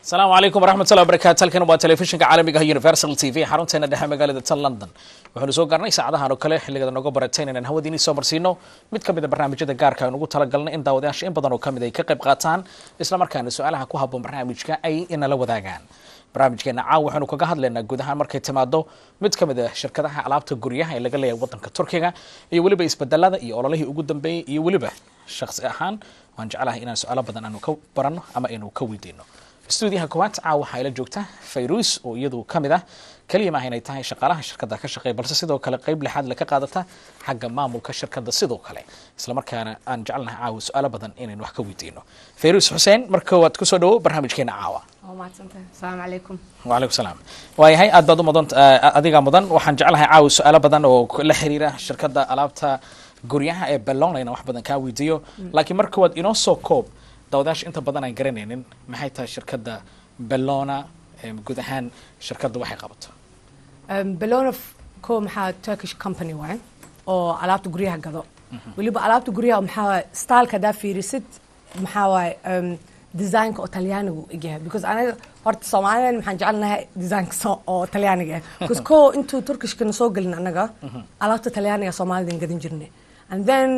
السلام عليكم ورحمة الله وبركاته. halkan waa telefishinka caalamiga ah Universal TV xarunteena dhexe magaalada London. Waxaanu soo gaarnay saacadahan oo kale xilliga naga barateen inaan hawadiina soo marsiino mid kamid ah barnaamijyada gaarka ah ugu talagalnay in daawadayaasha in badan oo kamid ay ka qayb qaataan isla markaana su'aalaha ku habboon barnaamijka ay inala wadaagaan. barnaamijkeena caaw waxaanu kaga hadlaynaa guud ahaan markay timaado mid kamid ah shirkadaha alaabta guryaha ee laga leeyahay wadanka Turkiga iyo waliba isbedelada iyo ololihii ugu dambeeyay iyo waliba shakhsi ahaan waan jecelahay inaan su'aalo badan aanu ka barano ama inuu ka weydiino. استوديوها كوات عاو حيلا جوجتا فيروس ويدو كاميدا كلمة هنا يتاهي شقالها الشركة كشقي بلس سيدو كلا قيب لحد لك قادتها حق مامو كشركة سيدو كلا إسلا مركانا أن جعلنا عاو سؤال بدن إن نحكي ويدينو فيروس حسين مركوات كسودو برنامج كينا عاوا السلام عليكم. وعليكم السلام. وهي هاي أدادو مدن أديقا مدن وحن جعلها عاو سؤال بدن وكل حريرة الشركة ألابتها قرياها بلون لنا واحد بدن كاويديو لكن مركوات إنو سو كوب داوداش inta badan aan garanaynin maxay tahay shirkadda Bellona guud ahaan shirkadda waxay qabato Bellona ko maxaa Turkish company waay oo alaabta guryaha gado waliba alaabta guryaha maxaa style ka fiirisid maxaa waay design-ka oo Talyaanigu iyahay because anaga horta Soomaaliyeed maxaan jecelnahay design-ka oo Talyaaniga because ko intuu Turkish-ka soo galin anaga alaabta Talyaaniga Soomaaliyeed gadin jirnay and then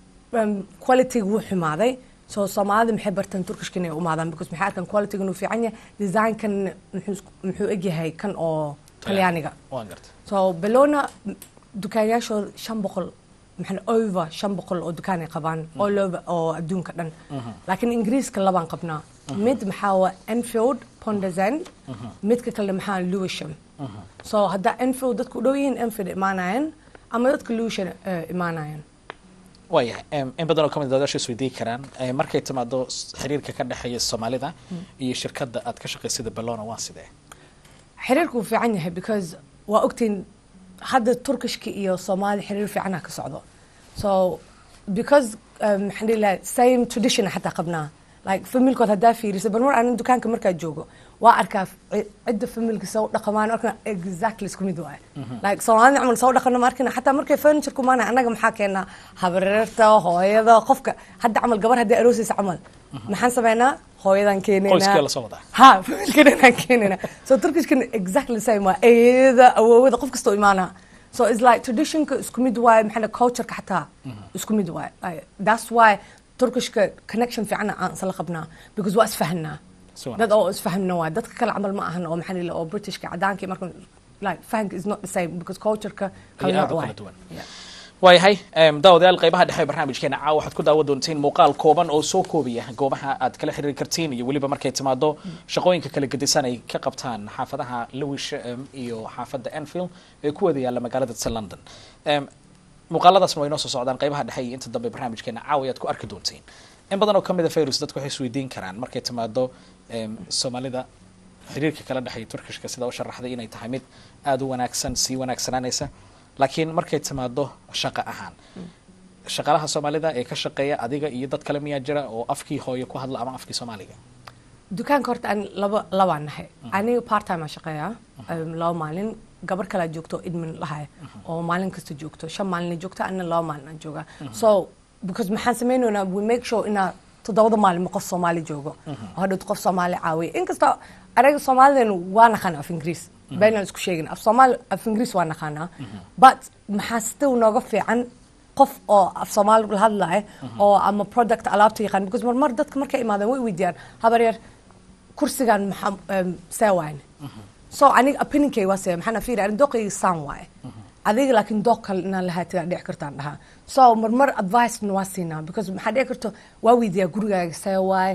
quality wuu xumaaday so Soomaalida maxay bartaan Turkish-ka inay u maadaan because maxay arkaan quality-ga inuu fiican yahay design-kan muxuu egyahay kan oo Talyaaniga waan gartay so Bellona dukaanyaasho 500 maxay over 500 oo dukaan ay qabaan all over oo adduunka dhan laakiin Ingiriiska labaan qabnaa mid maxaa waa Enfield Pondazan midka kale maxaa Lewisham so hadda Enfield dadku u dhow yihiin Enfield imaanayaan ama dadka Lewisham imaanayaan waayahay in badan oo kamid dadasha isweydiin karaan markay timaado xiriirka ka dhaxeeya Soomaalida iyo shirkadda aad ka shaqeysida Bellona waa sidee xiriirku fiican yahay because waa ogtiin hadda Turkishka iyo Soomaali xiriir fiican ka socdo so because alhamdulillah same tradition hatta qabnaa like familkood hadda fiirisa balmar aan dukaanka markaa joogo waa arkaa cidda familka soo dhaqamaan arkaa exactly isku mid waa like Soomaali amal soo dhaqana markana hatta markay furniture ku maana anaga maxaa keenaa habareerta hooyada qofka hadda amal gabar hadda aroosaysa amal maxaan sameynaa hooyadan keenayna qoyska la soo wadaa ha familkana keenayna so Turkish can exactly same waa eeda awoowada qof kasta imaana so it's like tradition ka isku mid waa maxaa culture ka hatta isku mid waa that's why Turkish connection fiican aan sala qabnaa because waa isfahanaa dad oo isfahanaa waa dadka kala amal ma ahan oo maxalli oo British ka cadaanka marka like fahank is not the same because culture ka kala duwan waayahay daawadayaal qaybaha dhexe barnaamijkeena caawa waxaad ku daawan doonteen muuqaal kooban oo soo koobiya goobaha aad kala xiriiri kartiin iyo waliba markay timaado shaqooyinka kala gedisan ay ka qabtaan xaafadaha Lewisham iyo xaafadda Enfield ee ku wada yaala magaalada London muuqaaladaas way noo soo socdaan qaybaha dhexe iyo inta dambe barnaamijkeena caawa ayaad ku arki doonteen in badan oo kamid ah Fairus dadku waxay isweydiin karaan markay timaado Soomaalida xiriirka kala dhaxeeya Turkishka sida uu sharaxday inay tahay mid aad u wanaagsan si wanaagsananaysa laakiin markay timaado shaqo ahaan shaqalaha Soomaalida ee ka shaqeeya adiga iyo dad kale miyaa jira oo afkii hooyo ku hadla ama afkii Soomaaliga dukaanka horta aan laba nahay aniga part time shaqeeya laba maalin gabar kala joogto idmin lahay oo maalin kasta joogto shan maalin joogto anna laba maalin jooga so because maxaan sameeynaa we make sure ina todobada maalin qof Soomaali joogo hadda qof Soomaali caawiyo inkasta araga Soomaalidan waa naqaan af Ingiriis bayna isku sheegin af Soomaali af Ingiriis waa naqaana but maxaa still nooga fiican qof oo af Soomaali la hadlay oo ama product alaabta yaqaan because mar dadka markay imaadaan way weydiiyaan habar yar kursigan maxaa saawayn so aniga opinionkay waa see maxana fiir aan doqay saan waay adiga laakiin doq kale inaan la haataa dhici kartaan dhaha so mar advice waa siinaa because maxaa dhici karto waa weydiiyaa gurigaaga saawaay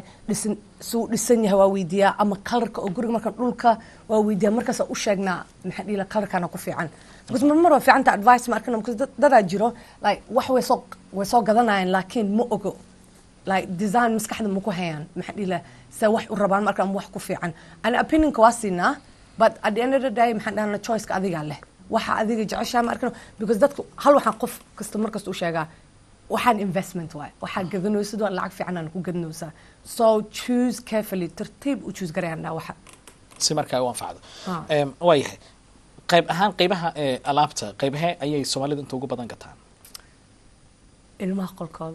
dhisan yahay waa weydiiyaa ama colorka oo guriga marka dhulka waa weydiiyaa markaas u sheegnaa maxaa dhila colorkana ku fiican because mar waa fiicanta advice ma arkana because dadaa jiro like wax way soo gadanayaan laakiin ma ogo like design maskaxda ma ku hayaan maxaa dhila sa wax u rabaan marka wax ku fiican ana opinionka waa siinaa but at the end of the day maxaan dhahnaa choice ka adiga leh waxa adiga jeceshaa ma arkano because dadku hal waxaan qof kasta markasta u sheegaa waxaan investment waay waxa gadanaysid waa lacag fiican aan ku gadanaysaa so choose carefully tartiib u choose garayna waxa si markaa u anfacdo waayahay qayb ahaan qaybaha alaabta qaybaha ayay Soomaalida inta ugu badan gataan ilmaha qolkooda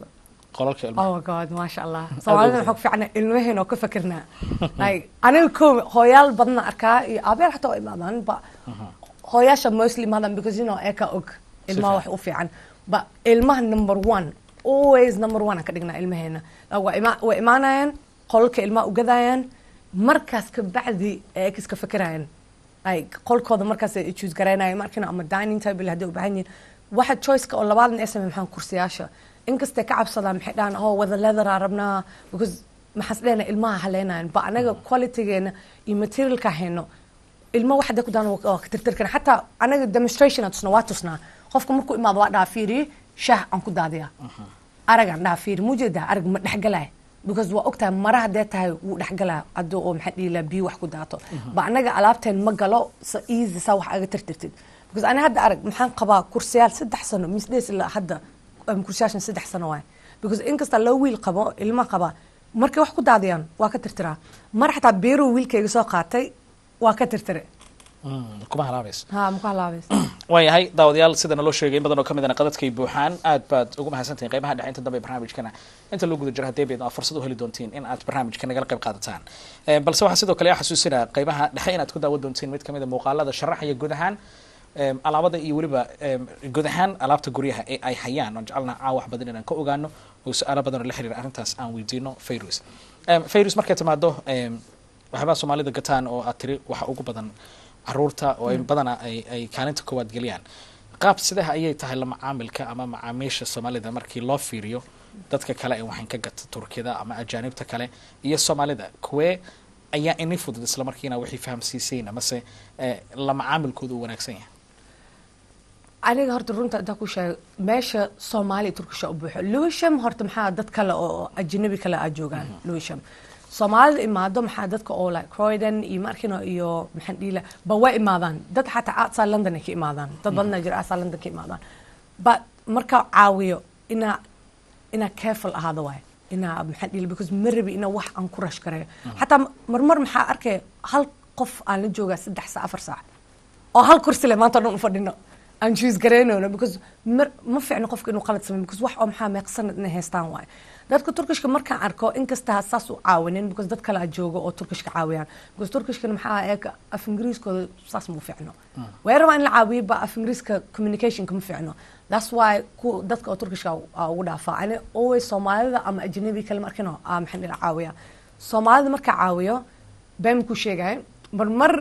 qolalka ilmaha oh god ma sha Allah Soomaalida xog fiican ilmaheen oo ka fikirnaa like aniga hooyaal badan arkaa iyo abeer xataa imaadaan ba hooyaasha mostly imaadaan because you know eka og ilmaha wax u fiican ba ilmaha number 1 always number 1 ka dhignaa ilmaheena waa imaanayaan qolka ilmaha u gadayaan markaas ka bacdi ay iska fikirayaan ay qolkooda markaas ay choose gareynayaan markina ama dining table hadii u baahan yihiin waxa choice-ka oo labaadna ay sameeyaan kursiyaasha inkastay ka cabsadaan maxay dhahan wada leather arabnaa because maxas dheena ilmaha haleenayaan ba anaga quality-geena iyo material-ka hayno ilma waxda ku daan waa ka tirtirkan xataa anaga demonstration atusna waa tusnaa qofka markuu imaado waa dhaa fiiri shaah aan ku daadiya aragan dhaa fiiri mujeda arag ma dhexgalay because waa ogtahay maraha dee tahay wuu dhexgalaa adoo oo maxaa dhiila biyo wax ku daato ba anaga alaabteen ma galo so easy sa wax aga tirtirtid because ana hadda arag maxaan qabaa kursiyaal 3 sano misdees ilaa hadda kursiyaashan 3 sano waay because inkasta loo wiil qabo ilma qaba markay wax ku daadiyaan waa ka tirtiraa mar xataa beero wiilkayga soo qaatay waa ka tirtire kuma halaabeys ma ku halaabeys waayahay daawadayaal sidana loo sheegay in badan oo ka mid ah qadadkay buuxaan aad baad ugu mahadsantihiin qaybaha dhexe inta dambe barnaamijkana inta loo guda jiro haddii bayd aad fursad u heli doontiin in aad barnaamijka nagala qayb qaadataan balse waxaa sidoo kale xasuusinaa qaybaha dhexe inaad ku daawan doontiin mid ka mid ah muuqaalada sharaxaya guud ahaan alaabada iyo weliba guud ahaan alaabta guryaha ee ay hayaan oo jecelna wax badan inaan ka ogaano oo su'aalo badan oo la xiriira arrintaas aan weydiino Fayrus markay timaado waxba Soomaalida gataan oo aad tiri waxa ugu badan caruurta oo ay badana ay kaalinta koowaad galiyaan qaab sidaha ayay tahay la macaamilka ama macaamiisha Soomaalida markii loo fiiriyo dadka kale ee waxaan ka gata Turkida ama ajaanibta kale iyo Soomaalida kuwee ayaa in fudud isla markiina wixii fahamsiiseen ama se la macaamilkoodu wanaagsan yahay aniga horta runta inta ku sheeg meesha Soomaali Turkish u buuxo Lewisham horta maxaa dad kale oo ajnabi kale ah joogaan Lewisham Soomaalida imaado maxaa dadka oo like Croydon iyo Markino iyo maxaan dhiila ba way imaadaan dad xataa outside London ay ka imaadaan dad badan jira outside London ka imaadaan but marka caawiyo ina careful ahaado way ina maxaan dhiila because marbi ina wax aan ku rash kareeyo xataa marmar maxaa arkay hal qof aan la jooga 3 saac 4 saac oo hal kursi le maanta dhan u fadhino aan choose gareeno because ma fiicno qofka inuu qalad sameeyo because wax oo maxaa meeqsanad inay haystaan way dadka Turkishka markaan arko inkasta saas u caawinin because dad kale jooga oo Turkishka caawiyaan because Turkishka maxaa eega af Ingiriiskooda saas ma fiicno weerarba in la caawiyo ba af Ingiriiska communication ma fiicno that's why dadka oo Turkishka ugu dhaafaa ani always Soomaalida ama ajnabi kale markano maxaan ila caawiya Soomaalida marka caawiyo baan ku sheegay mar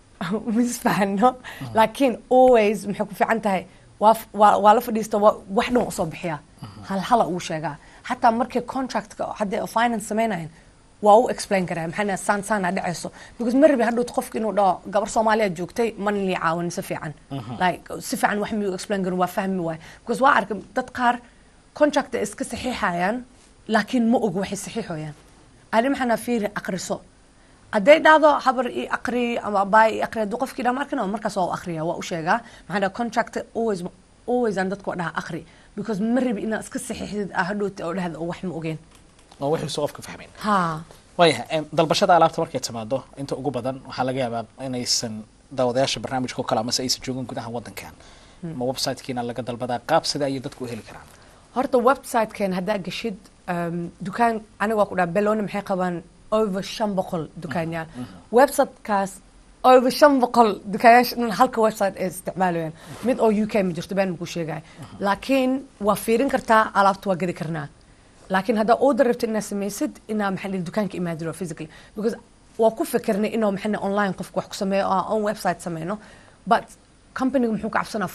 misfahno laakiin always maxay ku fiican tahay waa la fadhiisto wax dhan u soo bixiya hal uu sheegaa حتى مركي contract حد finance سمينين واو explain كره محنا سان dhacayso because marbi haduu qofka inuu dhaw gabar Soomaaliyeed joogtay man li caawin si fiican like si fiican wax mi explain garu waa fahmi waay because waa arka dad qaar contract iska saxiixayaan laakiin ma og wax saxiixoyaan ani maxana fiir aqriso aday dhado habar i aqri ama bay aqri dad qofkii dhan markana markaas oo aqriya waa u sheegaa maxana contract always aan dadku dhaha aqri because marbi ina iska saxiixid hadhooti oo dhahdo wax ma ogeen oo wixii soo qofka fahmeen waayahay dalbashada alaabta markay timaado inta ugu badan waxa laga yaabaa inaysan daawadayaasha barnaamijka kale ama aysan joogin gudaha wadankan ma website-kiina laga dalbadaa qaab sida ay dadku heli karaan horta website-keen hadaa gashid dukaan aniga waa ku dhaha Bellona maxay qabaan over 500 dukaanyaal website-kaas over 500 dukaanyaal halka website ay isticmaalayaan mid oo UK ma jirto baan ku sheegay laakiin waa fiirin kartaa alaabta waa gadi karnaa laakiin hada order rabta inaa sameysid inaa maxalli dukaanka imaadiro physically because waa ku fikirnay inuu maxalli online qofku wax ku sameeyo on website sameeyno but company muxuu ka cabsanaa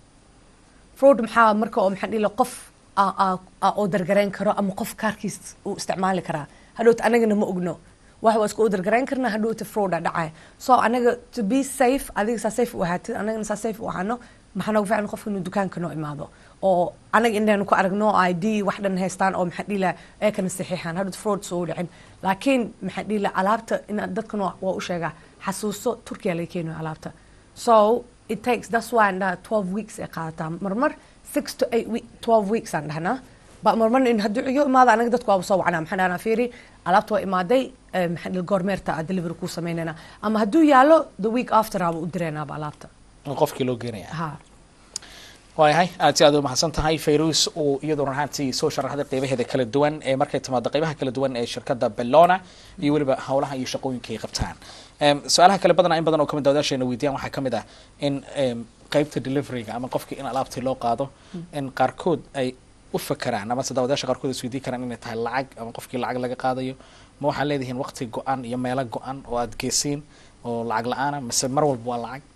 fraud maxaa marka oo maxalli qof order gareyn karo ama qof kaarkiis uu isticmaali karaa hadhoot anagana ma ogno wax waa isku order gareyn karnaa hadhoot fraud dhacay so anaga to be safe adiga safe u ahaatid anagana safe u ahano maxana ugu fiican qofka inuu dukaanka noo imaado oo anaga inaan ku aragno ID wax dhan haystaan oo maxaa dhila ay kana saxiixan hadda fraud soo dhicin laakiin maxaa dhila alaabta in dadkan waa u sheega xasuuso Turkiga la keenay alaabta so it takes that's why 12 weeks ay qaadataa marmar 6 to 8 weeks 12 weeks aan dhahna ba marmar in haduu iyo imaada anaga dadku waa soo wacnaa maxaa ana fiiri alaabta waa imaaday maxaa dhil goormeerta delivery ku sameynana ama haduu yaalo the week after aba u direena ba alaabta qofkii loo geenaya waayahay aad si aad u mahadsan tahay Fayrus oo iyadoo runtii soo sharaxday qaybaheeda kala duwan ee markay timaado qaybaha kala duwan ee shirkadda Bellona iyo waliba hawlaha iyo shaqooyinka ay qabtaan su'aalaha kala badan in badan oo kamid dawladashayna weydiiyaan waxaa kamid ah in qaybta deliveryga ama qofkii in alaabtii loo qaado in qaarkood ay u fakaraan ama dawladasha qaarkood is weydiin karaan inay tahay lacag ama qofkii lacag laga qaadayo ma waxaa leedihiin waqti go'an iyo meelo go'an oo aad geesiin oo lacag la'aan ah mise mar walba waa lacag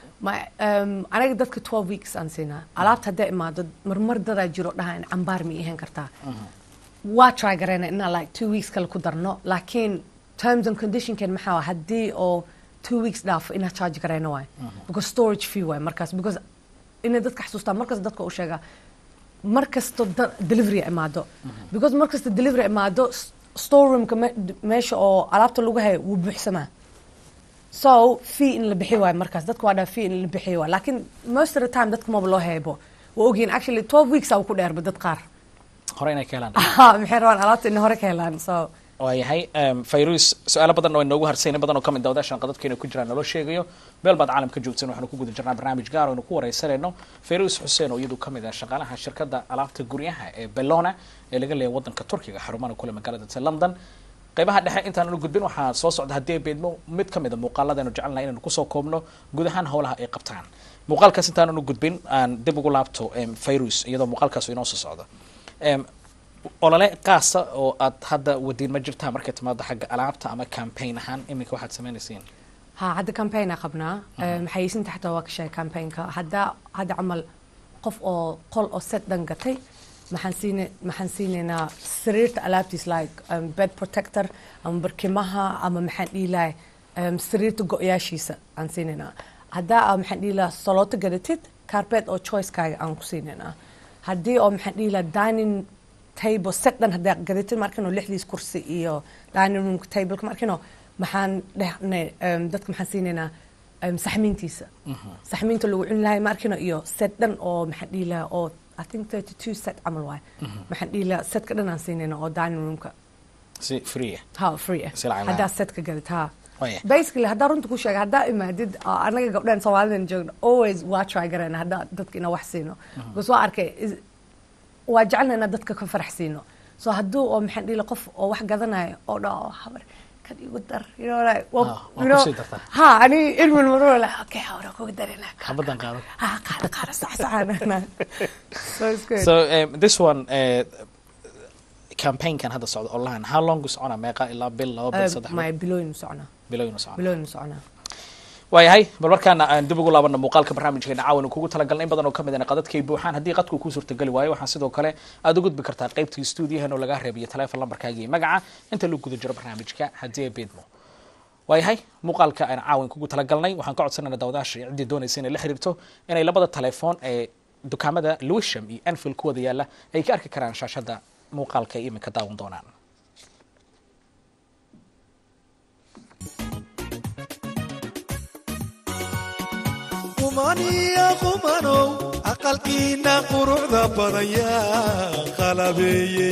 aniga dadka 12 weeks aan siinaa alaabta hadday imaado marmar dadaa jiro dhaha in cambaar ma iihan kartaa waa try garayna inaa like 2 weeks kale ku darno laakiin terms and conditionkan maxaa haddii oo 2 weeks dhaafo inaa charge garayna waay because storage fee waay markaas because inay dadka xasuustaan markasta dadka u sheegaa markasta delivery imaado because markasta delivery imaado storeroomka meesha oo alaabta lagu hayo wuu buuxsamaa so fee in la bixi waay markaas dadka waa fee in la bixi waay laakiin most of the time dadka ma loo heebo waa ogyiin actually 12 weeks aa ku dheerba dad qaar hore inay ka helaan maxay rabaan alaabta in hore ka helaan so waayahay Fayrus su'aalo badan oo inoogu harsayna badan oo kamid dawladashan qadadkeena ku jiraan naloo sheegayo meel baad caalamka joogteen waxaanu ku gudan jirnaa barnaamij gaar ah oo ku wareysanayno Fayrus Xuseen oo iyadu kamid ah shaqaalaha shirkadda alaabta guryaha ee Bellona ee laga leeyahay wadanka Turkiga xarumaha kula magaalada London qaybaha dhexe intaan u gudbin waxaa soo socda hadii beedmo mid kamid ah muuqaaladeenu jecelnahay inaan ku soo koobno guud ahaan hawlaha ay qabtaan muuqaalkaas intaan u gudbin aan dib ugu laabto Fayrus iyadoo muuqaalkaas inoo soo socdo olole qaasa oo aad hadda wadiin ma jirtaa markay timaado xagga alaabta ama campaign ahaan iminka waxaad sameynaysiin hadda campaign qabnaa maxaysinta xataa waa ka sheegay campaignka hadda camal qof oo qol oo set dhan gatay maxaan siineynaa sariirta alaabtiis like bed protector ama barkimaha ama maxaan dhiilahay sariirta go'yaashiisa aan siineynaa haddaa maxaan dhiilaa salooto gadatid carpet oo choicekaaga aan ku siineynaa haddii oo maxaan dhiilaa dining table set dhan haddaa gadatid markano 6 kursi iyo dining room table markano maxaan dhahnay dadka maxaan siineynaa saxmiintiisa saxmiinta lagu cuni lahay markano iyo set dhan oo maxaan dhiilaa oo I think 32 set amal waay maxaan dhiilaa setka dhan aan siinayna oo dining roomka si free free haddaa setka gadid basically haddaa runta ku sheega haddaa imaadid anaga gabdhahan Soomaalidan joogno always waa try garayna haddaa dadka ina wax siino because waa arkay waa jecelna inaa dadka ka farax siino so hadduu oo maxaan dhiila qof oo wax gadanayo oo dhaho habar kad igu dar ani ilmin maroo la okay hawra ku darina habadan qaado qaado saxsaxana so this one campaign kan hada socdo online how long is on meeqa ilaa bil laba bil saddex my bilooyin socona waayahay bal markaana aan dib ugu laabano muuqaalka barnaamijkeena caawan kugu talagalnay in badan oo kamid ah qadadkay buuxaan haddii qadku ku suurtagali waayo waxaan sidoo kale aad u gudbi kartaa qaybtii stuudiyahan oo laga reebiyo telefoon lambarkaaga iyo magaca inta lagu guda jiro barnaamijka haddii ay beedmo waayahay muuqaalka aan caawan kugu talagalnay waxaan ka codsanaynaa dawadaasha ciddii doonaysa inay la xiriirto inay labada telefoon ee dukaamada Lewisham iyo Anfield ku wada yaala ay ka arki karaan shaashada muuqaalka ay iminka daawan doonaan qumano aqalkiina quruxda badaya qalabeeyay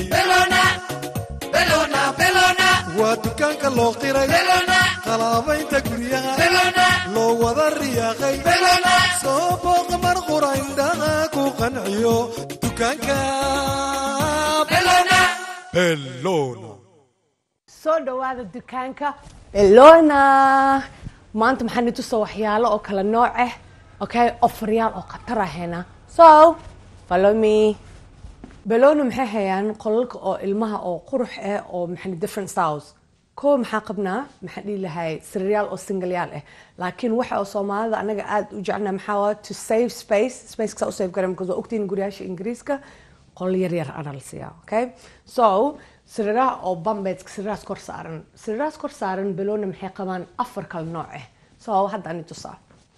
Bellona waa dukaanka loo qiray qalabaynta guryaha loo wada riyaaqay soo booq mar quraindhaha ku qanciyo dukaanka Bellona soo dhawaada dukaanka Bellona maanta maxaan tusoo waxyaalo oo kala nooc ah okay offeryaal oo khatar ahayna so follow me Bellona maxay hayaan qolalka oo ilmaha oo qurux ah oo maxay different styles koo maxaa qabnaa maxaa dhii lahay sariyaal oo single yaal ah laakiin waxa oo Soomaalida anaga aad u jecelna maxaa waa to save space ka save garan because ogtiin guriyasha Ingiriiska qol yar ana la siiyaa okay so sariiraha oo bambeds sariiraas kor saaran Bellona maxay qabaan afar kala nooc ah so hadda aan tusaa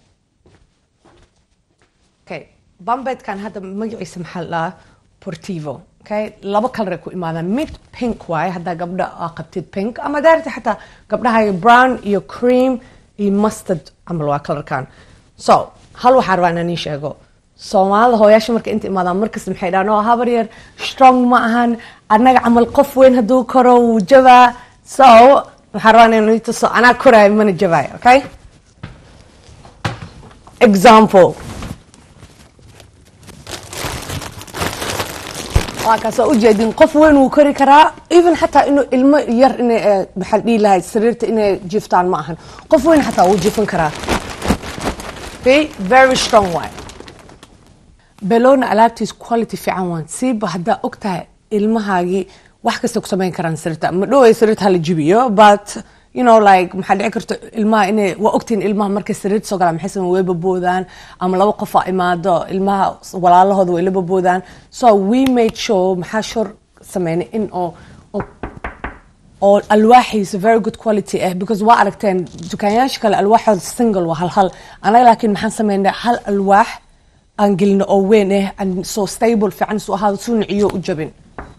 okay bambed kan hadda magaciisa maxaa la Portivo okay laba color ku imaadaan mid pink waay hadda gabdha qabtid pink ama daarta xataa gabdhaha brown iyo cream iyo mustard amal waa color kan so hal waxa rabaa inaan sheego Soomaalida hooyasha marka inta imaadaan markas maxay dhaano habar yar strong ma ahan anaga amal qof weyn haduu karo wuu jabaa so waxa rabaa inaan tuso ana koray mana jabay okay example waa kaasoo ujeedin qof weyn wuu kori karaa even xataa inuu ilmo yar inay maxaan dhihi lahayd sariirta inay jiftaan ma ahan qof weyn xataa wuu jifin karaa very strong way Bellona alaabtiis quality fiican waan siiba haddaa ogtahay ilmahaagii wax kasta ku samayn karaan sariirta ma dhoway sariirta hala jibiyo but you know like maxaa dhici karta ilmaha inay waa ogtiin ilmaha markay sariirta soo galaan maxay sameeyaan way baboodaan ama laba qof aa imaado ilmaha walaalahooda way la baboodaan so we made sure maxaa shor sameynay in oo alwaaxiisa very good quality because waa aragteen dukaanyaasha kale alwaaxooda single waa hal anaga laakiin maxaan sameynay hal alwaax aan gelino oo weyn and so stable fiican soo ahaado suu niciyo u jabin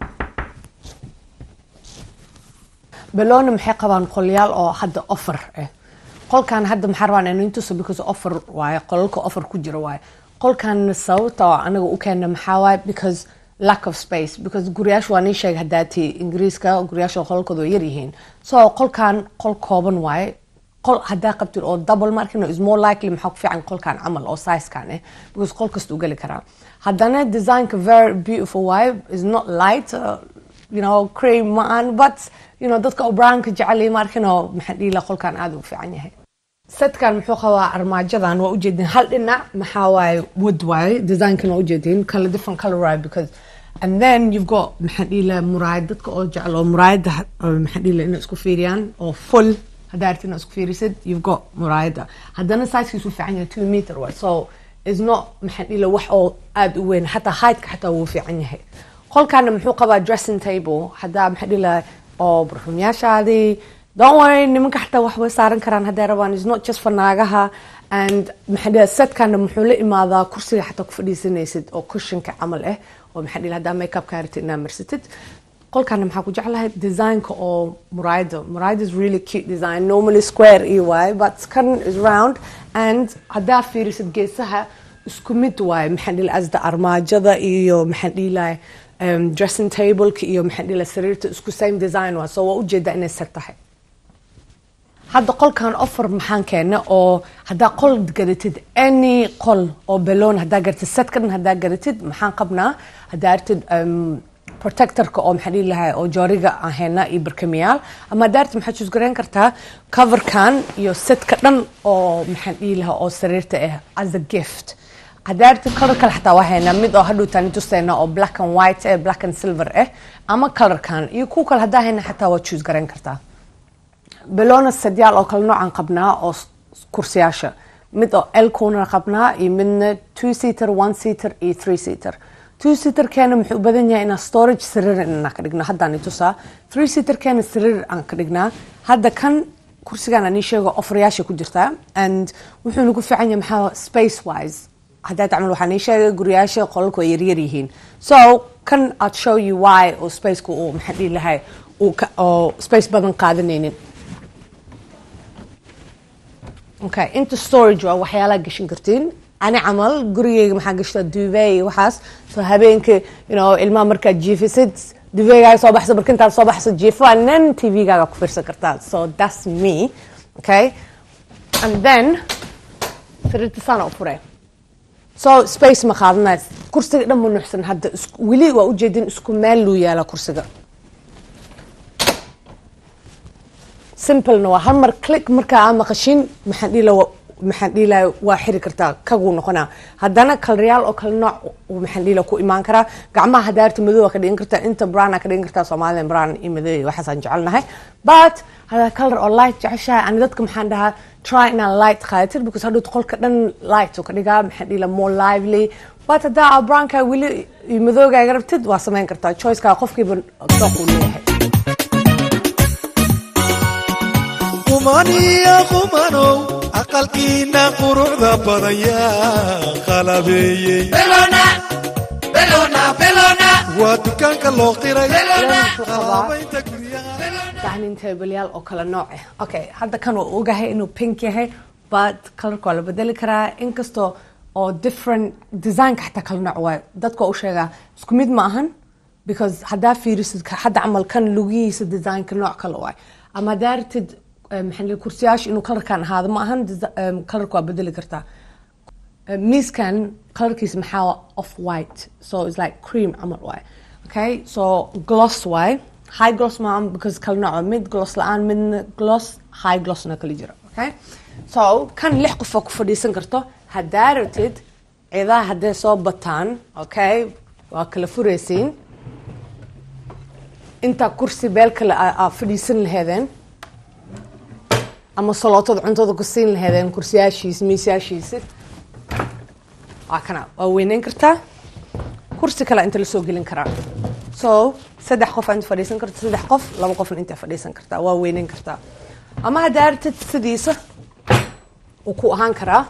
Bellona maxay qabaan qolyaal oo hadda offer qolkan hadda maxaa rabaan inuu intuso because offer waaye qolka offer ku jira waaye qolkan sababta anaga u keenna maxaa waaye because lack of space because guriyashu waan sheeg hadaati ingiriiska guriyashu qolkooda yar yihiin so qolkan qol kooban waaye qol hadaa qabtid oo double markina is more likely maxaa ku fiican qolkan camal oo size kan because qol kasta u gali karaa haddana design ka very beautiful waaye is not light you know cream man but you know dadka oo brown ka jecel markino maxaa dhihi la qolkan aad u fiican yahay setkan muxuu qabaa armaajadan waa u jeedin hal dhinac maxaa waaye wood waaye design-kan waa u jeedin kala different color waaye because and then you've got maxaa dhihi la muraayad dadka oo jecel oo muraayada maxaa dhihi la inay isku fiiriyaan oo full hadaa aragtid inaad isku fiirisid you've got muraayada haddana size-kiisu fiican yahay 2 meter waaye so is not maxaa dhihi la wax oo aad u weyn xataa height-ka xataa wuu fiican yahay qolkaana muxuu qabaa dressing table hadaa maxaa dhihi la oo barfuumyaashaadii don't worry nimanka xataa wax way saaran karaan hadday rabaan is not just for naagaha and maxaa dhihi setkana muxuu la imaadaa kursiga xataa ku fadhiisanaysid oo cushion-ka camal oo maxaa dhihi hadaa makeup-ka aragtid inaad marsatid qolkaana maxaa ku jeclahay design-ka oo muraayada is really cute design normally square iyo waaye but kan is round and haddaa fiirisid geesaha isku mid waaye maxaa dhihi asda armaajada iyo maxaa dhihi lahay dressing table-ka iyo maxaa dhihi sariirta isku same design waa so waa ujeedaa inay set tahay hadda qolkan offer maxaan keena oo haddaa qol gadatid any qol oo Bellona haddaa garatid setkan haddaa garatid maxaan qabnaa haddaa aragtid protector-ka oo maxaa dhihi lahay oo jooriga ahayna iyo barkamiyaal ama haddaa aragtid maxaad choose-gareyn kartaa cover-kan iyo setka dhan oo maxaan dhihi lahaa oo sariirta as a gift haddaa aragtid color kale xataa waa haynaa mid oo hadhow tani tusayna oo black and white black and silver ama color-kan iyo kuwa kale haddaa hayna xataa waa choose-gareyn kartaa Bellona sadyaal oo kale noocan qabnaa oo kursiyaasha mid oo L-kuna qabnaa iyo midna 2 seater 1 seater iyo 3 seater 2 seater keena muxuu u badan yahay inaa storage sariir inaan ka dhigno haddaan itusaa 3 seater keena sariir aan ka dhignaa hadda kan kursigan aan ii sheego offeryaasha ku jirtaa and wuxuu nagu fiican yahay maxaa space wise haddaa tacmal waxaan ii sheegay guriyaasha qolalku way yaryar yihiin so kan I'll show you why oo space-ku uu maxaa dhihi lahay oo space badan qaadanaynin okay into storage waa waxyaalaha gashan kartiin ani camal gurigeyga maxaa gashtaa duvet waxaas so habeenkii you know ilmaha markaad jiifisid duvet-gaaga soo baxso barkintaada soo baxso jiifo and then TV-gaaga ku fiirsan kartaa so that's me okay and then sariirta saana u furee so space ma qaadanays kursiga dhan ma nuuxsan hadda weli waa ujeedin isku meel luu yaala kursiga simple no hal mar click marka aan maqashin maxaan dhihi lahaa waa xiri kartaa kagu noqonaa haddana kalriyaal oo kale nooc maxaan dhihi lahaa ku imaan karaa gacmaha hadaarta madow ka dhigan kartaa inta brown ka dhigan kartaa Soomaaliland brown iyo madow waxaasaan jecelnahay but hada color oo light jeceshahay ani dadka maxaan dhahaa try in a light qaadatid because hadhow qolka dhan light oo ka dhigaa maxaan dhihi lahaa more lively but hadaa brown ka weli madowgaaga rabtid waa samayn kartaa choice-ka qofkiiba dooq u leeyahay qumaniya qumanow aqalkiina quruxda badan yaa qalabeeyey Bellona waa dukaanka loo qiray qalabaynta guryaha dining table-yaal oo kala nooc okay hadda kan waa ogahay inuu pink yahay but color-ka waa la bedeli karaa inkastoo oo different design-ka xataa kala nooc waaye dadka u sheegaa isku mid ma ahan because haddaa fiirisid hadda camal kan lugihiisa design-ka nooc kale waaye ama haddaa aragtid maxaa kursiyaasha inuu color-kan ahaado ma ahan color-ka waa bedeli kartaa miiskan colorkiisa maxaa off white so it's like cream camal waaye okay so gloss way high gloss ma because kala nooc mid gloss la'aan mid gloss high glossna kala jira okay so kan 6 qof ku fadhiisan karto hadaa rabtid ciidaha haday soo bataan okay waa kala furaysiin inta kursi beel kale fadhiisan lahaydeen ama salootada cuntada ku siin lahaydeen kursiyaashiis miisyaashiis kana waa weynayn kartaa kursi kale inta la soo gelin karaa so 3 qof inta fadhiisan karto 3 qof 2 qof inta fadhiisan kartaa waa weynayn kartaa ama hadaa rabtid sidiisa uu ku ahaan karaa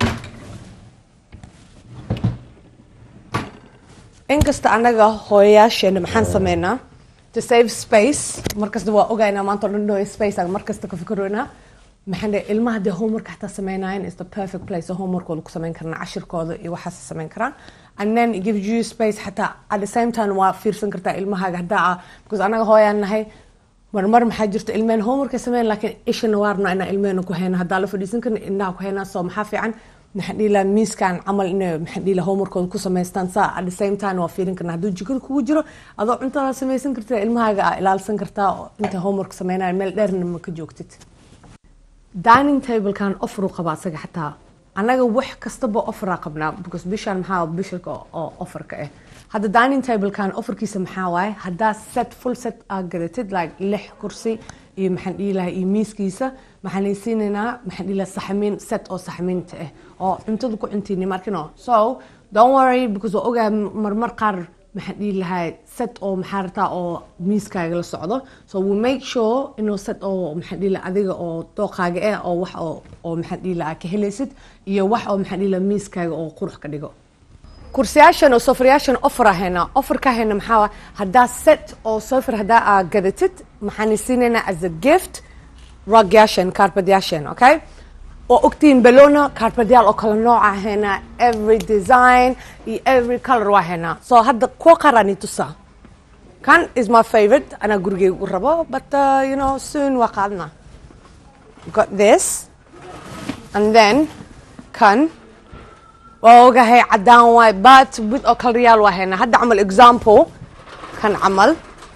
inkasta anaga hooyayaasheena maxaan sameynaa to save space markasta waa ogaynaa maanta oo dhan space aan markasta ka fikirona maxaan ilmaha de homework xataa sameynayaan is the perfect place homework oo ku sameyn karna cashirkooda iyo waxa sameyn karaan and then it gives you space xataa at the same time waa fiirsan kartaa ilmaha hadaa because anaga hooyaan nahay marmar maxaa jirta ilmeen homework sameyn laakiin ishana waarna ina ilmeen ku hayna hadaa la fadhiisan karna inaa ku hayna soo maxaa fiican maxaan dhila miiskan amal inay maxaan dhila homeworkooda ku sameystaan saa at the same time waa fiirin karna haduu jikada kugu jiro adoo cuntada sameysan kartaa ilmahaaga ilaalsan kartaa inta homework sameynaa meel dheerna ma ka joogtid dining table kan offer qaba asaga xataa anaga wax kastaba offer qabnaa because bishan maxaa bishka oo offer ka ah hada dining table kan offerkiisa maxaa waay hada set full set garatid like 6 kursi iyo maxaan dhilahay iyo miiskiisa maxaan siinayna maxaan dhilahay saxamiin set oo saxamiinta ah oo cuntada ku cuntiini markino so don't worry because oga marmar qaar maxaan dhilahay set oo maxarta oo miiskaaga la socdo so we make sure inuu set oo maxaan dhilahay adiga oo dooqaaga ah oo wax oo maxaan dhilahay ka helaysid iyo wax oo maxaan dhilahay miiskaaga oo qurux ka dhigo kursiyaashan oo sofriyaashan offer ka hena maxaa hadaa set oo sofr hadaa gadatid maxaan siinayna as a gift rugyaashan carpetyaashan okay oo ogtiin balona carpetyaal oo kala nooc ahena every design iyo every color waa hena so hada ku qarani tusa kan is my favorite ana gurigay u rabo but you know soon waa qaadna got this and then kan وأوجه عدان واي بات with أكل ريال وهنا هذا عمل example كان عمل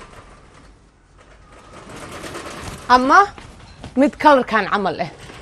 أما mid color كان عمل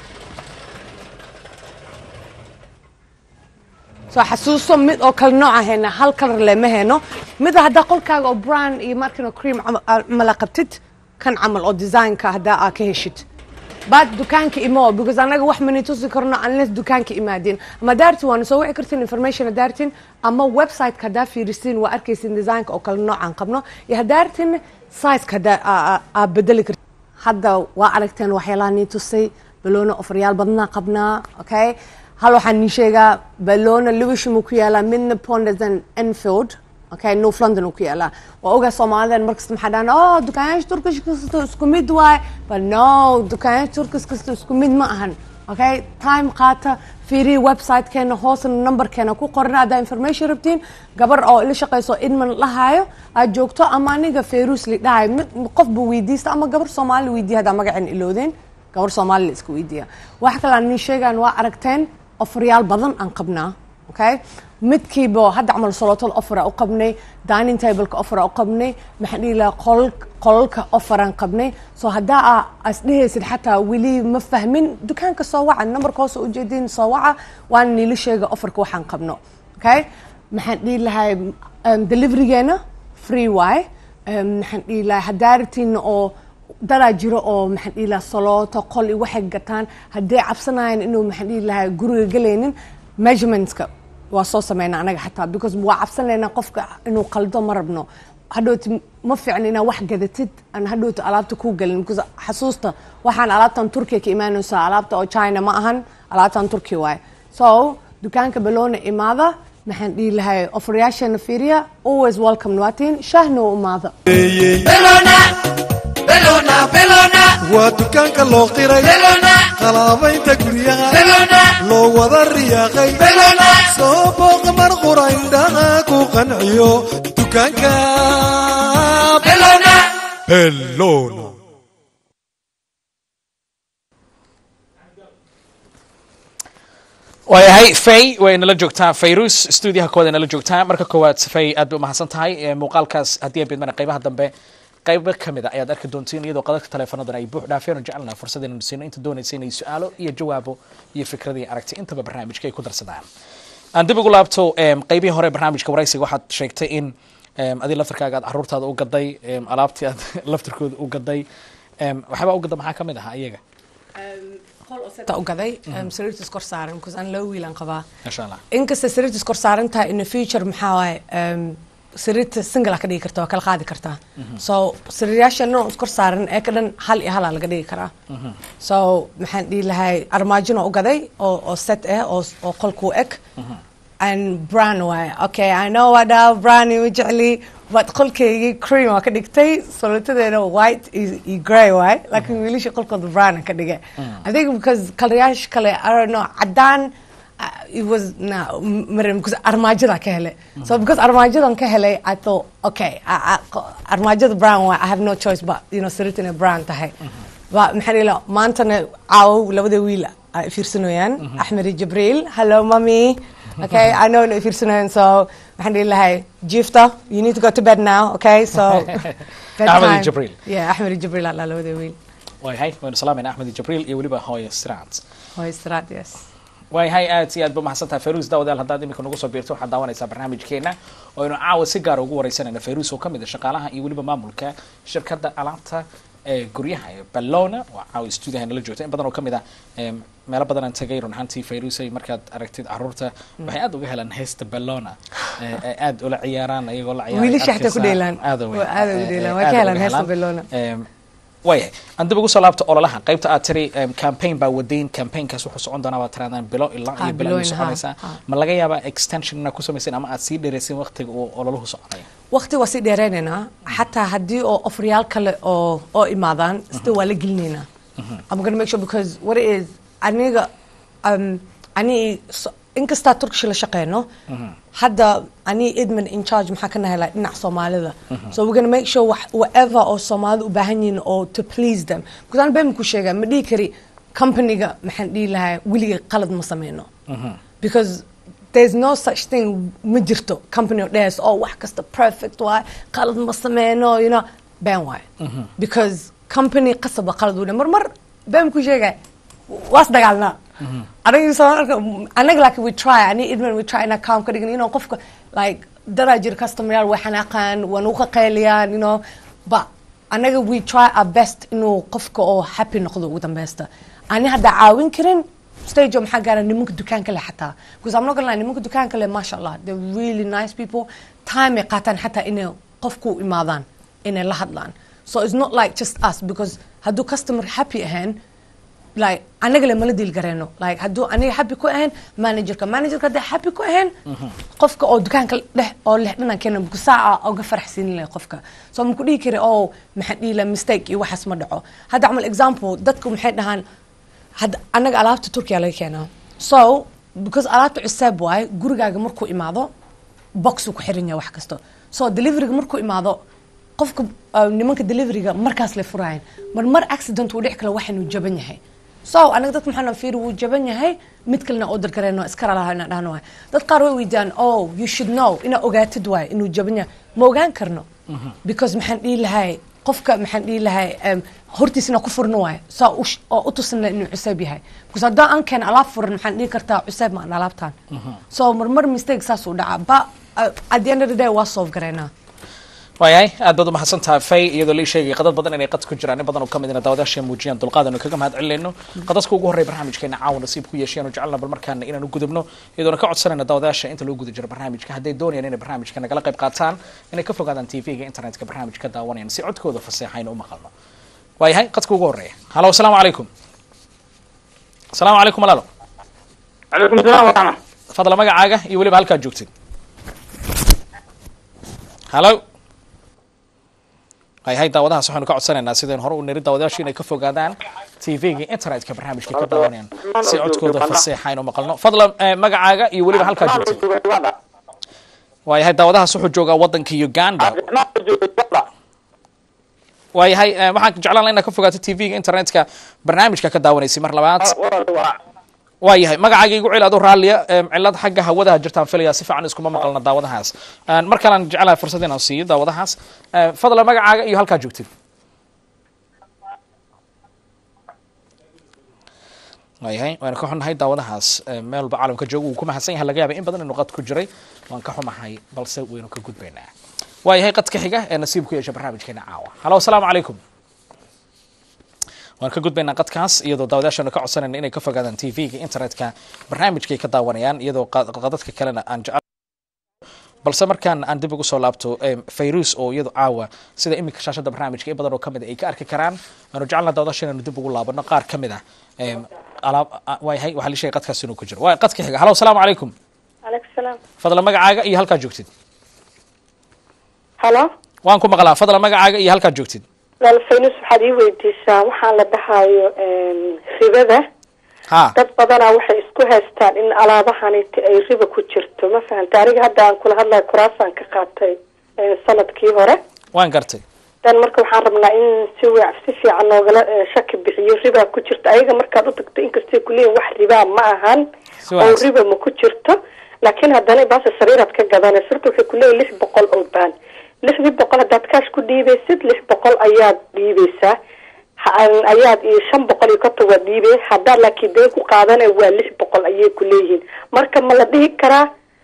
so حسوسه mid أكل نوع هنا هال color لما هنا mid هذا قل كاغو brand يماركنو cream عمل قبتت كان عمل أو design كهذا كهشت بعد دكانك إيمو because أنا واحد من يتوصل كرنا unless دكانك إيمادين أما دارتي وأنا سوي كرتين information دارتين أما ويب سايت كدا في رسين وأركيسين ديزاين أو كل نوع عن قبنا يهدارتين سايز كدا بدلك هذا وأركتين وحيلاني توصي بلونه أفريال بدنا قبنا أوكي هلو حنيشيجا بلونه لويش مكيالا من بوندزن إنفيلد okay no London وكيلا وأوجا صوماليا مركز محدانا دكان تركيش كستو سكميد واي but no دكان تركيش كستو سكميد ما أهن okay time قاتا فيري ويب سايت كان هوس النمبر كان كو قرنا دا information ربتين قبر أو اللي شقيسو إدمن لهايو أجوكتو أمانيجا فيروس اللي داعي قف بويديست أما قبر صومالي ويدي هذا ما قاعد إلودين قبر صومالي اللي اسكو ويديا واحد كلا نيشيجا نوا أركتين أفريال بدن أنقبنا okay midkiiba hadda camal salootada offer u qabnay dining table ka offer u qabnay maxaan ilaa qolka offeran qabnay soo hadaa asdhehaysid xataa wili ma fahmin dukaanka soo waca numberkoos u jeedin soo waca waan niila sheega offerka waxaan qabno okay maxaan dhilahay deliverygeena free way maxaan dhilahay hadaartiin oo dara jiro oo maxaan dhilahay salooto qol iyo waxay gataan haday cabsanayaan inuu maxaan dhilahay guriga galeynin measurementska waa soo sameeyna anaga xataa because waa cabsanayna qofka inuu qaldo marabno hadhoot ma fiicnina wax gadatid aan hadhoot alaabta ku galin because xasuusta waxaan alaabtan Turkiga ka imaanaysa alaabta oo China ma ahan alaabtan Turkiga waay so dukaanka balona imaada maxaan dhilahay offeryaashan fiiriya always welcome waatiin shahno imaada بلونا ودكانك لو قيري قلابينتا غريها لو ودا رياقي صوبوق مرقورا عندها كو قنعيو دكانك بلونا waayahay fay way nala joogtaa fayrus stuudiyaha kooda nala joogtaa marka koowaad fay aad bay umahadsan tahay muuqaalkaas haddii ay bidmana qaybaha dambe qaybo ka mid a ayaad arki doontiin iyadoo qadadka taleefanadana ay buux dhaafeen oo jecelnaa fursad inaynu siino inta doonaysa inay su-aalo iyo jawaabo iyo fikradii aragti intaba barnaamijka ay ku darsadaan aan dib ugu laabto qaybihii hore barnaamijka waraysiga waxaad sheegtay in adii laftarkaaga aad caruurtaada u gaday alaabtii aad laftarkooda u gaday waxyaabaa u gada maxaa ka mid ahaa iyaga u gaday sariirtiis kor saaran because aan loo wiilan qabaa masha allah inkasta sariirtiis kor saaran tahay in the future maxaa waaye sariirta single ka dhigi kartaa waa kala qaadi kartaa so sariirayaasha nooc kor saaran ee ka dhan hal iyo hal laga dhigi karaa so maxaan dhihi lahay armaajona u gaday oo set ah oo qolku eg and brown waaye okay I know what brown you jecli but qolkeygii cream waa ka dhigtay solitadeena white iyo grey waaye laakiin wiilasha qolkooda brown ka dhigay I think because kalayaasha kale I don't know cadaan it was because armaajada ka helay so because armaajadan ka helay I thought okay armaajada brown waaye I have no choice but you know sariirtana brown tahay ba maxay la maantana caaw labada wiil ay fiirsanayaan Axmed iyo Jibriil hello mommy okay I know if you're saying so alhamdulillah jifta you need to go to bed now okay so Ahmed Jibril yeah Ahmed Jibril alla labada wiil way hay waan salaamina Ahmed Jibril iyo waliba hooyo Siraat yes way hay aad iyo aad ba mahadsantahay Fayrus daawadaal haddaad imika nagu soo biirto waxaad daawanaysaa barnaamijkeena oo inuu caawa si gaar ugu wareysanayna Fayrus oo ka mid ah shaqaalaha iyo waliba maamulka shirkadda alaabta guryaha Bellona oo caawa stuudiyaha nala joogta in badan oo ka mid ah meelo badan aan tagay run ahaantii Fayrus ay markaad aragtid caruurta waxay aad uga helaan heesta Bellona aad ula ciyaaraan ayagoo la ciyaaraan wiilasha xataa ku dheelaan aad ugu dheelaan way ka helaan heesta Bellona way aan dib ugu soo laabto ololaha qaybta aad tiri campaign baa wadayn campaignkaas wuxuu socon doonaa waa tiraadaan bilo ilaa iyo bilo ay soconaysaa ma laga yaabaa extensionna ku samaysan ama aad sii dheeraysin waqtiga uu ololuhu soconayo waqti waa sii dheeraynayna xataa haddii oo ofriyaal kale oo imaadaan sida waa la gelinaynaa I'm going to make sure because what it is aniga inkastaa Turkish la shaqeyno hadda ani Edmund in charge maxaa ka nahay dhinaca Soomaalida so we're going to make sure whatever oo Soomaalida u baahan yihiin oo to please them because aan been ku sheegay ma dhigi kari company-ga maxaan dhihi lahaa weliga qalad ma sameyno because there's no such thing ma jirto company oo dhees oo wax kasta perfect waay qalad ma sameyno you know been waay because company qasaba qalad u mar been ku sheegay waas dagaalnaa anaga like we try even we try in account ka dhigin you know qofka like darajir customer way xanaaqaan waan u qaqeeliyaan you know but anaga we try our best inuu qofka oo happy noqdo ugu dambaysta ani hadda caawin karin stage maxaa gaaran nimanka dukaanka leh xataa because I'm not gonna lie nimanka dukaanka leh masha Allah they're really nice people time ay qaataan xataa inay qofku imaadaan inay la hadlaan so it's not like just us because hadduu customer happy ahaan like anaga le mala deal gareeno like hadduu aniga happy ku ahayn managerka hadda happy ku ahayn qofka oo dukaanka leh oo leh dhanan keena saaca uga faraxsiin leh qofka so ma ku dhihi kari oo maxaa dhihi la mistake iyo waxaas ma dhaco hadda amal example dadku maxay dhahaan hadda anaga alaabta Turkiya laga keenaa so because alaabta cusub waay gurigaaga markuu imaado box ku xiran yahay wax kasto so delivery markuu imaado qofka nimanka delivery-ga markaas la furayaan mar accident uu dhici karo wax inuu jaban yahay so anaga dadka maxaan fiir uu jaban yahay mid kalena order gareeno iskara lahaana dhahno waay dad qaar way weydaan oh you should know ina ogaatid waay inuu jaban yahay ma ogaan karno because maxaan dhihi lahay qofka maxaan dhihi lahay hortiisna ku furno waay saa oo u tusna inuu cusub yahay because haddii aan keen alaab furan maxaan dhihi kartaa cusub ma alaabtaan so mar mistake saas u dhaca ba at the end of the day waa solve gareena waayay aad baad u mahadsantahay fay iyadoo la sheegay qadad badan inay qad ku jiraan badan oo ka mid ah daawadayaasha muujiyaan dulqaadan kaga mahad celinayno qadaska ugu horeey barnaamijkeena caawa nasiib ku yeesheen oo jecelna bal markaana inaan u gudubno iyadoo ka codsanayna daawadayaasha inta loo guda jiro barnaamijka hadday doonayaan inay barnaamijka nagala qayb qaataan inay ka fogaadaan TV-ga internetka barnaamijka daawanayaan si codkooda fasaxayna u maqalno waayay qadka ugu horeey halo assalaamu calaykum walaalo calaykum salaam wa rahma fadlan magacaaga iyo waliba halka joogtid halo hay daawadaha waxaanu ka codsanaynaa sideen hore u niri daawadayaasha inay ka fogaadaan TV-ga internetka barnaamijka ka daawanayaan si codkooda fasaxayna u maqalno fadlan magacaaga iyo waliba halka joogtid waayahay daawadahaas wuxuu joogaa wadanka Uganda waayahay waxaan jeclaan lahaa inaad ka fogaato TV-ga internetka barnaamijka ka daawanaysay mar labaad waayahay magacayga igu celi adoo raalliya cilad xagga hawadaha jirtaan filaya si fiican iskuma maqalna daawadahaas mar kalaan jeclahay fursad inaan siiyo daawadahaas fadlan magacaaga iyo halkaa joogtid waayahay waana ka xunnahay daawadahaas meel walba caalamka jooga wuu ku mahadsan yahay laga yaaba in badan inuu qad ku jiray waan ka xumahay balse waynu ka gudbaynaa waayahay qadka xiga ee nasiib ku yeesha barnaamijkeena caawa halo asalaamu calaykum waan ka gudbaynaa qadkaas iyadoo daawadayaashanu ka codsanayna inay ka fogaadaan tv-ga internetka barnaamijkay ka daawanayaan iyadoo qadadka kalena aan jecel balse markaan aan dib ugu soo laabto fayrus oo iyadu caawa sida iminka shaashada barnaamijka in badan oo kamid ay ka arki karaan aanu jecelna daawadayaasha inaynu dib ugu laabano qaar ka mid ah waayahay waxaa la sheegay qadkaas inuu ku jiro waa qadka xiga halo asalaamu calaykum calaykum salaam fadlan magacaaga iyo halkaa joogtid halo waan ku maqlaa fadlan magacaaga iyo halkaa joogtid faynus waxaad ii weydiisaa waxaan la dhahayo ribada dad badanaa waxay isku haystaan in alaabahani ay riba ku jirto ma fahanta aniga hadda aan kula hadlayo kuraasaan ka qaatay sanadkii hore waan gartay dan marka waxaan rabnaa in si fiican noogala shaki bixiyo ribaa ku jirto ayaga markaad u tagto inkastay kuleeyihin wax ribaa ma ahan oo riba ma ku jirto laakiin haddana baase sariiraad ka gadanaysa horta waxay kuleeyihin 600 oo baan 600 haddaad kaash ku dhiibaysid 600 ayaad dhiibaysaa ayaad iyo 500 ka tago dhiibay haddaad laakiin deen ku qaadanay waa 600 ayay kuleeyihiin marka ma la dhihi karaa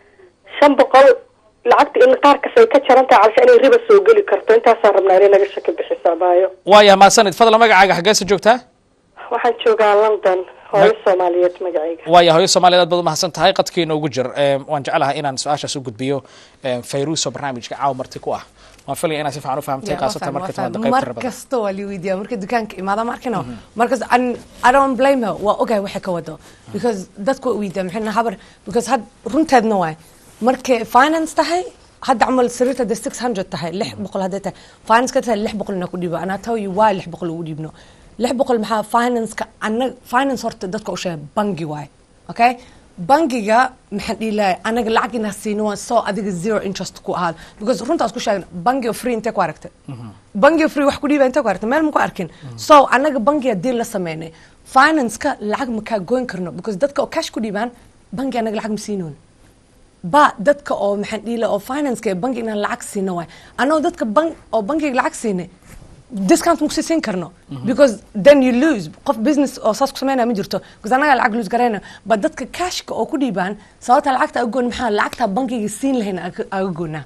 500 lacagta in qaarkas ay ka jaran tahay calsha inay riba soo geli karto intaasaan rabnaa inay naga shaki bixisaabayo waayahay maasanid fadlan magacaaga xaggeesa joogtaa waxaan joogaa London hooyo Soomaaliyeed magacayga waayahay hooyo Soomaaliyeed aad baad u mahadsan tahay qadkiina ugu jir waan jecelahay inaan su-aashaas u gudbiyo fayrus oo barnaamijka caawa marti ku ah waan filaya inaad si fiican u fahamtay qaasatan marka timaada qaybta rabada markasta waa lii weydiiyaa marka dukaanka imaada markino markas I don't blame her waa ogahay waxa ka wado because dadku weydiiyaa maxay habar because had runteedna waa markay finance tahay hadda amal sariirta 600 tahay 600 hadda tahay finance ka tahay 600 na ku dhiibo ana taw you waa 600 ugu dhiibno 600 maxaa finance ka ana finance horta dadka u sheegay bangi waay okay bangiga maxaan dhiilay anaga lacagina siino soo adiga zero interest ku ahaad because runtaas ku sheegay bangi free inta ku aragtay bangi free wax ku dhiibay inta ku aragtay meel ma ku arkin so anaga bangiga deal la sameynay finance ka lacag ma ka goyn karno because dadka oo cash ku dhiibaan bangi anaga lacag ma siinoon ba dadka oo maxaan dhiilay oo finance ka bangi inaan lacag siino waay anoo dadka bangiga lacag siinay discount mu siin karno because then you lose qof business oo saas ku sameynaa ma jirto because anaga lacag lose garayna ba dadka cashka oo ku dhiibaan sababta lacagta ugu goon maxaa lacagta bangiga siin lahayn ugu goona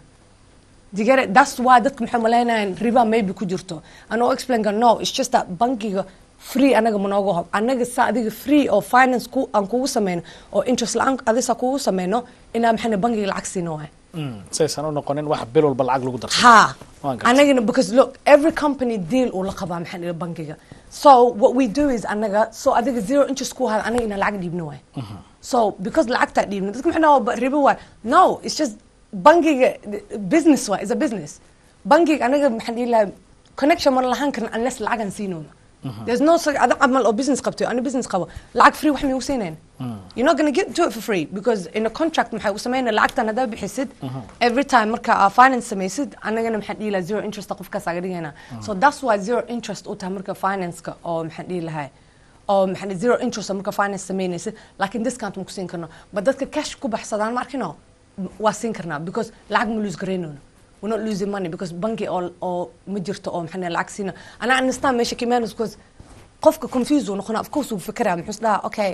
digare that's why dadka maxay malaynayaan riba maybe ku jirto anoo explain ka no it's just that bangiga free anaga manooga hob anaga sa adiga free oo finance ku aan kugu sameyno oo interest la'aan adisa kugu sameyno inaa maxay bangiga lacag siino waay saysan u noqonin wax bil walba lacag lagu darso ha anagana because look every company deal uu la qabaa maxay ila bangiga so what we do is anaga so adiga zero interest ku hada anaga ina lacag dhiibno waay so because lacagta dhiibno dadka maxay ribo waay no it's just bangiga business waay is a business bangiga anaga maxay ila connection ma lahan kan unless lacag aan siino there's no such other amal or business qabto ana business qabo lacag free wax ma u siineen you're not going to get to it for free because in a contract maxay u sameeyna lacagtan hada bixisid every time marka finance samaysid anagana maxay dhiila zero interest qofka saaga dhigayna so that's why zero interest u tahay marka finance ka oo maxay dhiilahay oo maxay zero interest marka finance sameynaysid laakiin discount ma ku siin karno but dadka cash ku baxsadaan markino waa siin karnaa because lacag ma lose gareyno we're not losing money because banki oo ma jirto oo maxay lacag siina ana understand meesha kimaanus because qofka confused uu noqona of course uu fikraa muxuu dhaha okay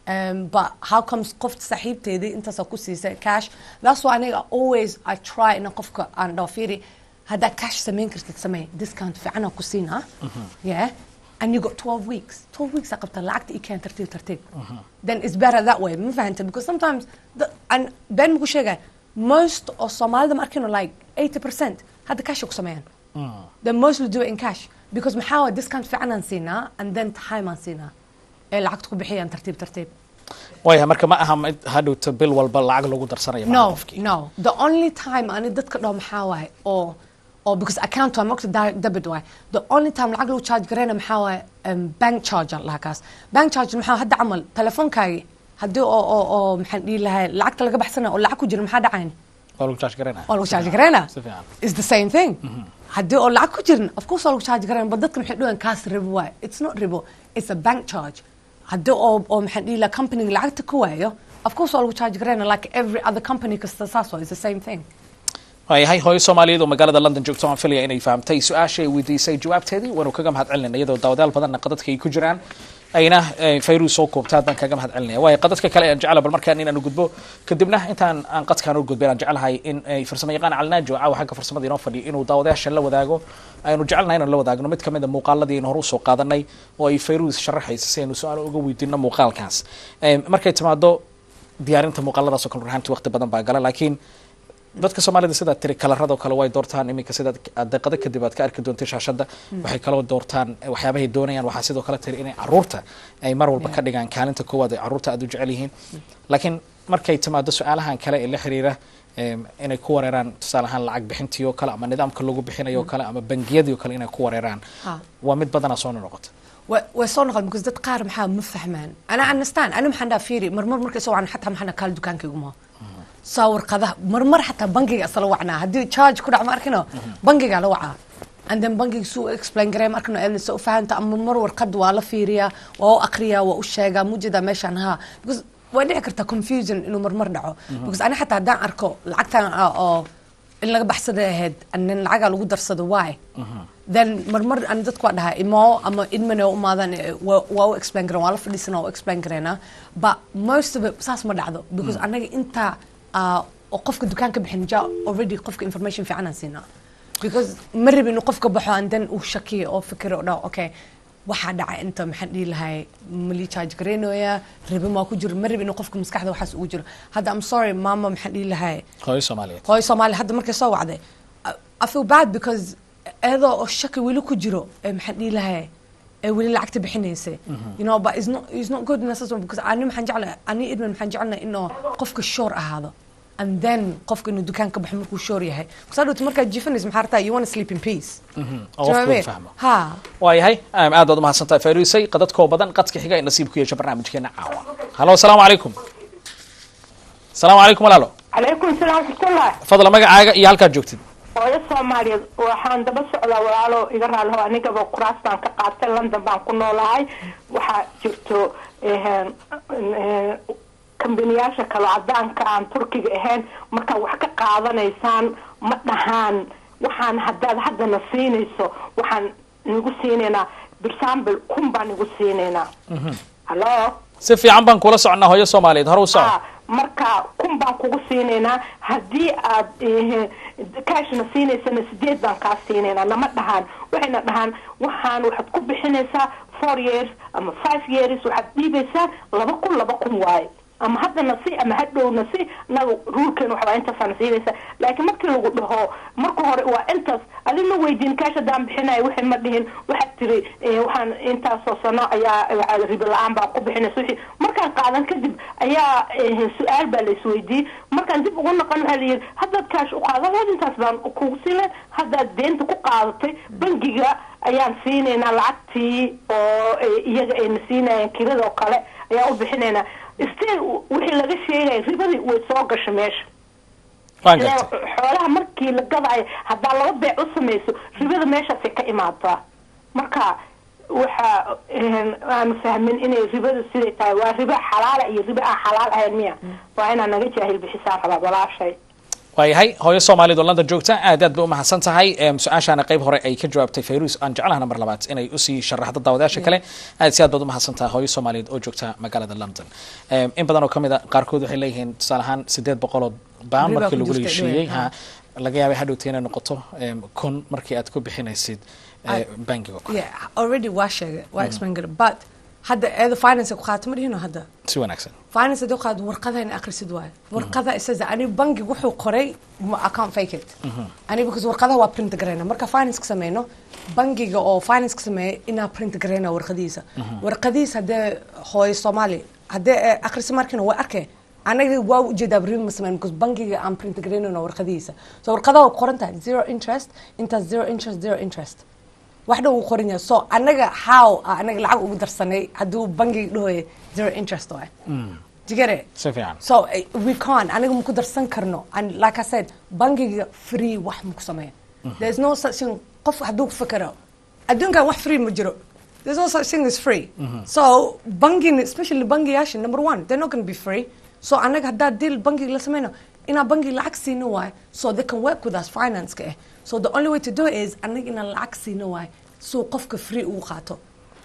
but how comes qof saaxiibteedii intaas ku siisay cash that's why I always I try in qofka aan dhaafiri hada cash sameyn kartid samee discount fiican ku siina yeah and you got 12 weeks aqabta lacagta i keen tartiib then it's better that way ma fahanta because sometimes and ben muku sheegay most of Somalida markino like 80% hada cash ku sameeyaan they mostly do it in cash because maxaa discount fiican aan siina and then time aan siina ee lacagta ku bixiyaan tartiib waayahay marka ma aha hadhowta bil walba lacag lagu darsanayo no the only time ani dadka dhaw maxaa waay oo because account waa marka direct debit waay the only time lacag lagu charge gareyna maxaa waay bank charge lacagaas bank charge maxaa hadda amal telefoonkaagi hadii oo maxaan dhihi lahay lacagta laga baxsana oo lacag ku jira maxaa dhacayn waa lagu charge gareyna it's the same thing hadii oo lacag ku jirin of course waa lagu charge gareyna but dadka maxay dhawaan kaas ribo waay it's not ribo it's a bank charge haddii oo maxaan dhihi lahaa company lacagta ku waayo of course waa lagu charge garayna like every other company kasta saas waa is the same thing waayahay hooyo soomaaliyeed oo magaalada london joogto aan filaya inay fahamtay su-aasha ay weydiisay jawaabteedii waanu kaga mahad celinayna iyadoo daawadayaal badanna qadadka ay ku jiraan ayna fayrus soo koobta haddaan kaga mahad celinaya waayo qadadka kale aan jecela bal markaan inaanu gudbo kadibna intaan aan qadkaan u gudbin aan jecelahay in farsamo yaqaan calnaajo caawa xagga farsamada inoo fadhiyo inuu daawadayaasha la wadaago aynu jecelnahay inaan la wadaagno mid kamid a muuqaaladii aynu hore usoo qaadanay oo ay fayrus sharaxaysa si aynu su-aal uga weydiino muuqaalkaas markay timaado diyaarinta muuqaaladaas oo kale runaantii waqti badan baa gala laakiin dadka soomaalida sidaad tiri kalarada kale way doortaan iminka sidaad daqiiqado kadib aad ka arki doontay shaashada waxay kaloo doortaan waxyaabahay doonayaan waxaa sidoo kale tiri inay caruurta ay mar walba ka dhigaan kaalinta koowaad ay caruurta aad u jecel yihiin laakiin markay timaado su-aalahan kale ee la xiriira inay ku wareeraan tusaale ahaan lacag bixintii oo kale ama nidaamka lagu bixinayo oo kale ama bangiyadii oo kale inay ku wareeraan waa mid badanaa soo noqota way soo noqon because dad qaar maxaa ma fahmaan ana understand ana maxaan dhaa fiiri marmar markay soo wacaan xataa maxaan kaal dukaankaygu ma sawir qadaha marmar xataa bangiga asla wacnaa haddii charge ku dhac ma arkino bangiga la wacaa and then bangiga suu explain garay ma arkino eedna soo fahanta ama mar warqad waa la fiiriyaa waa u aqriyaa waa u sheegaa mujada meeshaan ha because way dhici kartaa confusion inuu marmar dhaco because ana xataa haddaan arko lacagtan oo in laga baxsaday ahayd anin lacagaa lagu darsado why then marmar aan dadku waa dhahaa imo ama idmane u maadan waa u explain garan waa la fadhiisana waa u explain garayna but most of it saas ma dhacdo because anaga inta oo qofka dukaanka bixin ja already qofka information fiican aan siinaa because ma rabin inuu qofka baxo and then uu shakiyo oo fikiro dhaho okay waxaa dhacay inta maxaan dhihi lahay mali charge garaynoya ribo maa ku jiro ma rabin inuu qofka maskaxda waxaas ugu jiro hadda I'm sorry mama maxaan dhihi lahay hooyo Soomaaliyeed hadda markay soo wacday I feel bad because eedo oo shaki weli ku jiro maxaan dhihi lahay weli lacagta bixinaysay you know but it's not good necessarily because ani maxaan jeclahay ani idman maxaan jeclahay inuu qofka sure ahaado and then qofka inuu dukaanka baxo markuu sure yahay kusoo markaa jifanaysa maxaa rabtaa you want to sleep in peace ha waayahay aad baad umahadsantahay fayrusay qadadkoo badan qadka xiga in nasiib ku yeesho barnaamijkeena caawa halo asalaamu calaykum walaalo calaykum salaam warahmatullah fadla magacaaga iyo halkaad joogtid hooyo Soomaaliyeed waxaan daba socdaa walaalo iga raalaho anigaba kuraastaan ka qaatay London baan ku noolahay waxaa jirto kambaniyaasha kale cadaanka aan Turkiga ahayn marka wax ka qaadanaysaan ma dhahaan waxaan haddana siinayso waxaan nagu siineynaa example kun baan nagu siineynaa halo si fiican baan kula soconaa hooyo Soomaaliyeed hore u soco marka kun baan kugu siineynaa haddii aad cashna siineysana 8 baan kaa siineynaa nama dhahaan waxayna dhahaan waxaan waxaad ku bixinaysaa 4 years ama 5 years waxaad dhiibaysaa 2 kun waaye ama haddana si ama hadhowna si nagu ruulkan waxbaa intaasaan siinaysa laakiin markii lagu dhaho marka hore waa intaas adina weydiin kaasha daan bixinay wixii ma dhihin waxaad tiri waxaan intaasoo sano ayaa ribo la-aan baa ku bixinaysa wixii markaan qaadan kadib ayaa su-aal baa la isweydiiyey markaan dib ugu noqon waxaa la yidhi haddaad kaash u qaadan intaas baan kugu siinay haddaad deenta ku qaadatay bangiga ayaan siinaynaa lacagtii oo iyaga ayna siinayeen kirada oo kale ayaan u bixinaynaa still wixii laga sheegay ribadii way soo gasho meesha xoolaha markii la gadayo haddaa laba beec u samayso ribada meeshaasay ka imaadaa marka waxa aanu fahmin inay ribadu siday tahay waa ribo xalaala iyo ribo aan xalaal ahayn miya waa inaan naga jaahil bixisaan rabaa walaashay waayahay hooyo Soomaaliyeed oo London joogta aad bay u mahadsan tahay su-aashaana qayb hore ay ka jawaabtay Fayrus aan jeclahay mar labaad inay u sii sharaxdo daawadayaasha kale aad baad u mahadsan tahay hooyo Soomaaliyeed oo joogta magaalada London in badan oo kamid ah qaarkood waxay leeyihiin tusaale ahaan 800 baan markii lagu leeshiiyay laga yaabay hadhowtii inay noqoto kun markii aad ku bixinaysid bangiga already waa sheegay waa explain garay but hadda eedo finance ku qaato ma dhihino hadda si wanaagsan finance dad qaad warqada in akhrisid waay warqada isaga ani bangi wuxuu qoray account fake it ani because warqada waa print gareyna marka finance ka sameeyno bangiga oo finance ka sameey ina print gareyna warqadiisa hadda hooy Soomaali hadda akhris markina waa arkay anaga waa ujeedaa bariim ma sameyn because bangiga aan print gareyna warqadiisa so warqada oo qoranta 0 interest inta 0 interest waxda uu qoran yahay so anaga how anaga lacag ugu darsanay haduu bangiga dhahoy 0 interest waay jigare so we can't anaga ma ku darsan karno and like I said bangiga free wax ma ku sameeyo there's no such thing qof haduu ku fikiro adduunka wax free ma jiro there's no such thing as free. So banking, especially bangiyaasha, number one, they're not going to be free. So anaga hadda deal banking la sameyno ina bangi lacag siino waay so they can work with us finance ka. So the only way to do it is anaga ina lacag siino waay so qofka free uu qaato.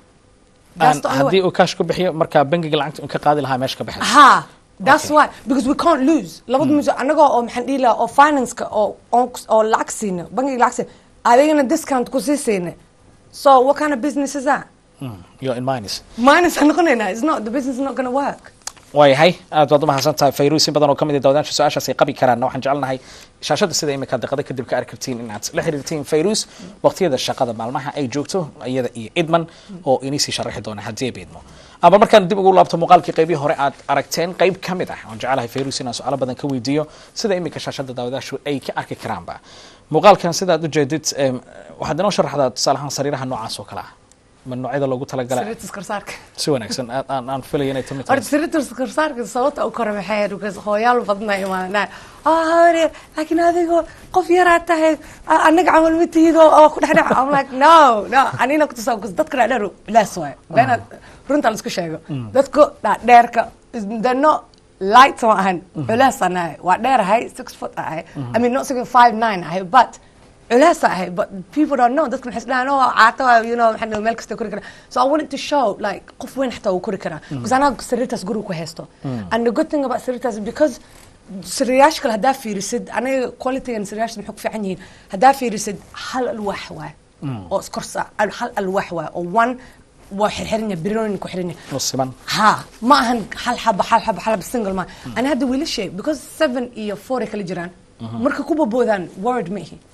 That's the only way. haddii uu cash ku bixiyo marka bangiga lacagta uu ka qaadi lahaa meesha ka bixin. Ha, that's why, because we can't lose. Labada muso anaga oo maxaan dhihi lahaa oo finance ka oo lacag siino bangiga lacag siino adigana discount ku sii siino. So what kind of business is that? You're in minus. Minus noqonayna. It's not, the business is not going to work. waayahay aad baad u mahadsantahay Fayrus in badan oo kamid ah dawadaasha su'aashaas ay qabi karaan waxaan jecelnahay shaashada sida imika daqiiqada kadib ka aragtiin inaad la xiriirtiin Fayrus waqtiyada shaqada maalmaha ay joogto iyada iyo Edman oo inisi sharaxi doona hadii beedmo ama markaan dib ugu laabto muuqaalkii qaybihii hore aad aragteen qayb kamid ah waan jecelahay Fayrus inaan su'aalo badan ka weydiiyo sida imika shaashada dawadaashu ay ka arki karaanba muuqaalkan sida aad u jeedid waxaad inoo sharaxdaa tusaalahan sariiraha noocaas oo kale ah من نوعية لو قلت لك سريرة سكرسارك سوى نكسن أنا فيلي أنا تمت أرد سريرة سكرسارك صوت أو كرم حير وكذا خويال بدنا إيمانا هاري لكن هذا يقول قف يراته أنا عمل متيجو أو كل حدا I'm like no أنا كنت سوق تذكر على لا سوى بين رنت على سكشة تذكر لا ديرك they're not light معهن ولا صناعي ودير هاي 6 foot هاي I mean not 6'5" هاي but لا صحيح but people don't know dadku waxay isdhahaan oo caato you know waxaan meel kasta kuri kara so I wanted to show like qof weyn xataa uu kuri kara because ana sariirtaas guriga ku haysto and the good thing about sariirtaas because sariiraashka hadaa fiirisid aniga quality and sariiraashka maxay ku fiican yihiin hadaa fiirisid hal alwaax waay oo iskorsa hal alwaax waay oo one waa xirxiran birooyin ku xiran nusman ha ma ahan hal xaba single ma ana hada wiilashay because 7 iyo 4 kala jiraan marka ku boodaan word ma yihiin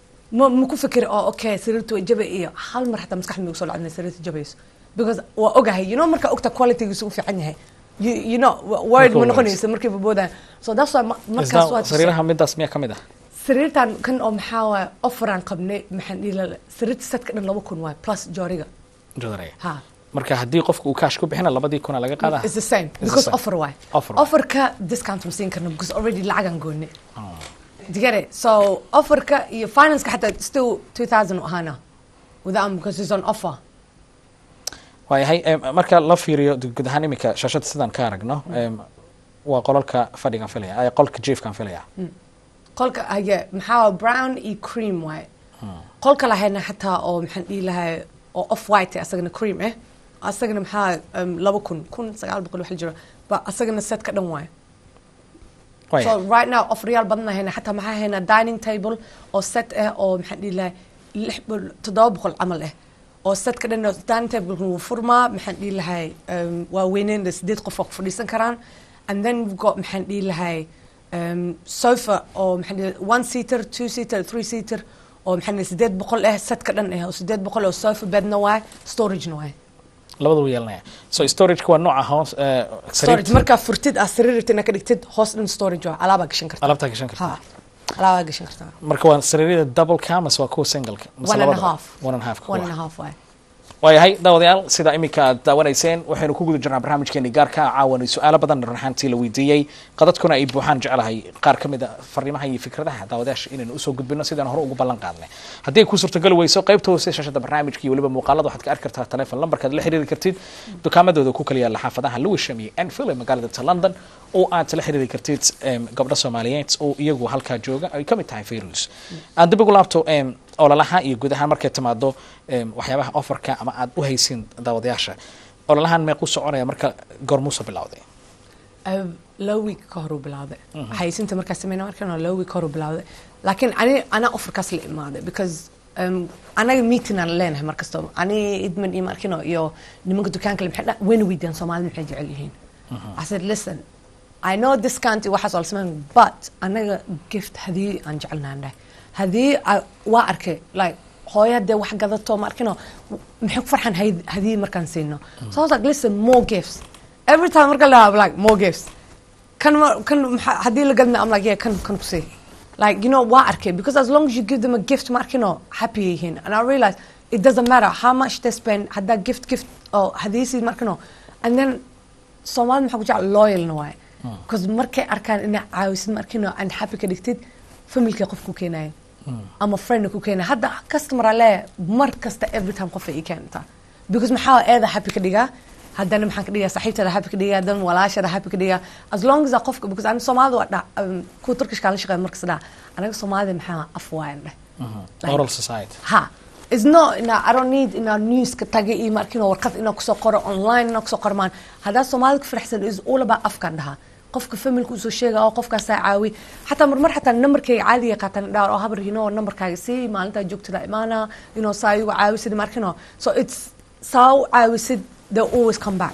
ما كفكر أوكي سريرته جبه إيه حال مرة حتى مسكح من يوصل عندنا سريرته جبهيس because وأوجه you know مرة أكتر quality يسوي في عنها you know word من غني سمر كيف بودا so that's why مرة سواد سريرها من داسمية كمية سريرتان كان محاوى أوفر عن قبل محن إلى سريرت ست كنا لو بكون واي plus جارية ها marka hadii qofku uu cash ku bixina labadii kuna laga qaadaa it's the same because offer way offer ka discount masiin karna because already lacagan gooni Do you get it? So offer ka your finance ka حتى still 2000 وهانا without because it's on offer. waayahay marka la fiiriyo guud ahaan imika shaashada sidaan ka aragno waa qolalka fadhigan filaya ay qolka jiifkan filaya qolka haya maxaa brown iyo cream way qolka lahayna xataa oo maxaan dhihi lahaa oo off white asagana cream asagana maxaa 2000 wax jiro ba asagana set ka dhan way so right now offer real badna hena حتى maxaa hena dining table oo set oo maxaan dhihi lahaa 700 camal oo set ka dhan dining table ku furma maxaan dhihi lahaa waa weyneen 8 qof ku fadhiisan karaan and then we've got maxaan dhihi lahaa sofa oo maxaan dhihi 1 seater 2 seater 3 seater oo maxaan dhihi 800 set ka dhan oo 800 oo sofa bedna waa storage na waa labadu yeelanaya so storage waa nooca hoos storage marka furtid sariirtina ka dhigtid hoos dhan storage waa alaaba gashan kartaa alaabta gashan kartaa alaaba gashan kartaa marka waa sariirada double cam waa ku single one and a half waayahay daawadayaal sida imika aad daawanayseen waxaynu ku guda jirnaa barnaamijkeeni gaarka caawan su'aalo badan runxantii la weydiiyey qadadkuna ay buuxaan jecelahay qaar ka mid ah fariimaha iyo fikradaha daawadayaasha inaynu usoo gudbino sidaan hore ugu ballan qaadnay haddii ku suurtagal weyso qaybta hoose shaashada barnaamijka iyo waliba muuqaalada waxaad ka arki kartaa telefoon lambarkaad la xiriiri kartid dukaamadooda ku kala yaala xaafadaha Lewisham iyo Enfield ee magaalada London oo aad la xiriiri kartid gabdho Soomaaliyeed oo iyagu halka jooga ay kamid tahay Fayrus aan dib ugu laabto ololaha iyo guud ahaan markay timaado waxyaabaha offerka ama aad u haysin daawadayaasha ololahan meeq u soconaya marka goormuu soo bilowday low week ka hor u bilowday haysinta marka sameeyna markan low week ka hor u bilowday laakiin ana offerkaas la imaaday because anaga meeting aan leenahay markasto ani idman iyo markino iyo nimanka dukaanka maxay weyn weydaan Soomaalidu maxay jecel yihiin I said listen I know discount waxaas oo sameeyay but anaga gift hadii aan jecelnahay hadii waa arkay like hooyada wax gadato markino maxay farxan hadii markaan siino so I was like listen more gifts every time marka la like more gifts kan hadii la gadna I'm like yeah kan ku see like you know waa arkay because as long as you give them a gift markino happy yihiin and I realized it doesn't matter how much they spend hada gift oh hadii si markino and then Soomaali maxaa ku jecel loyal no way because markay arkaan in caawisid markino and happy ka dhigtid family qofku keenay I'm a friend ku keenay hada customer ale mar kasta every time qof ay keenta because maxaa eeda happy ka dhigaa haddana maxaan ka dhigaa saaxiibtada happy ka dhigaa haddana walaashada happy ka dhigaa as long as qofka because aan Soomaalida waa ku Turkish kala shaqeyn markas dhaa anaga Soomaalida maxaa afwaan oral society ha is not I don't need in our news ka tagay iyo markino warqad inaa ku soo qoro online inaa ku soo qormaan hadaa Soomaalida ka faraxsan is all about afkan dhaha qofka familku soo sheega oo qofkaas caawi hatta marmar hatta numberkayga caadiga qaatan dhaar oo habar numberkaaga si maalinta joogtada imaana saayu caawisid markino so it's saw caawisid they always come back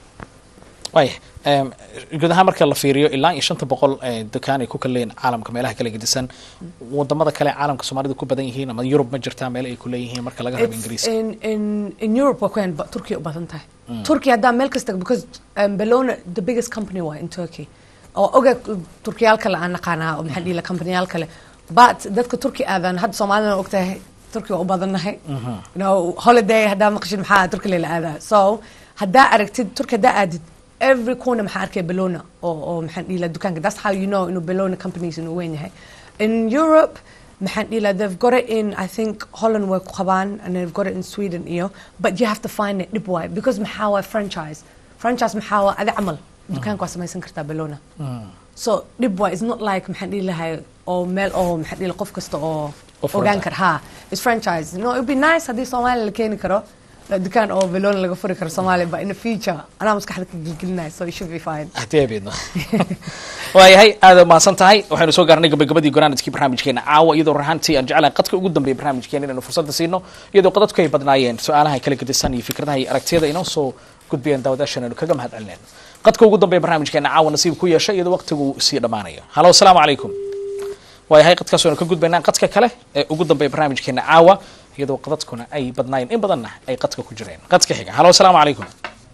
way guud ahaan marka la fiiriyo ilaa 500 dukaan ay ku kaleen caalamka meelaha kala gedisan wadamada kale caalamka Soomaalida ku badan yihiin ama Europe ma jirtaa meel ay ku leeyihiin marka laga rabo Ingiriis in Europe waa kan Turkey u badan tahay Turkey hadda meel kasta because Bellona the biggest company waa in Turkey oo oga Turkiyal kale aan naqaana oo maxaa dhila companyal kale but dadka Turkey aadan had Soomaalida ogtahay Turkey u badanahay holiday hadda maqshin maxaa Turkey la aada so hadda aragtid Turkey hadda aadid every corner maxaa arkay Bellona oo maxaa dhila dukaanka that's how you know Bellona companies in weyn yahay in Europe maxaa dhila they've got it in I think Holland way ku qabaan and they've got it in Sweden but you have to find it dib way because maxaa waa franchise maxaa waa adi amal dukaanka waa samaysan kartaa Bellona so dib way is not like maxaa dhila oo meel oo maxaa dhila qof kasta oo ogaan kar ha is franchise it would be nice hadii Soomaaliya la keeni karo dukaan oo Bellona laga furi karo Soomaaliya but in the future ana maskaxda ka gilgilnaa so it should be fine ahtiyaabidna waayahay aad ma san tahay waxaanu soo gaarnay gabagabadii gonaanadkii barnaamijkeena caawa iyadoo rahantii aan jeclaan qadka ugu dambeeyay barnaamijkeena inaan fursad siino iyadoo qadadku ay badnaayeen su'aalaha kala gedisan iyo fikradaha iyo aragtiyada inoo soo gudbiyeen daawadaashana kaga mahad celinayno qadka ugu dambeeyay barnaamijkeena caawa nasiib ku yeeshay iyadoo waqtigu sii dhamaanayo halo assalaamu calaykum waayahay qadkaas oo ka gudbaynaa qadka kale ee ugu dambeeyay barnaamijkeena caawa iyadoo qadadkuna ay badnaayeen in badanna ay qadka ku jireen qadka xiga halo assalaamu calaykum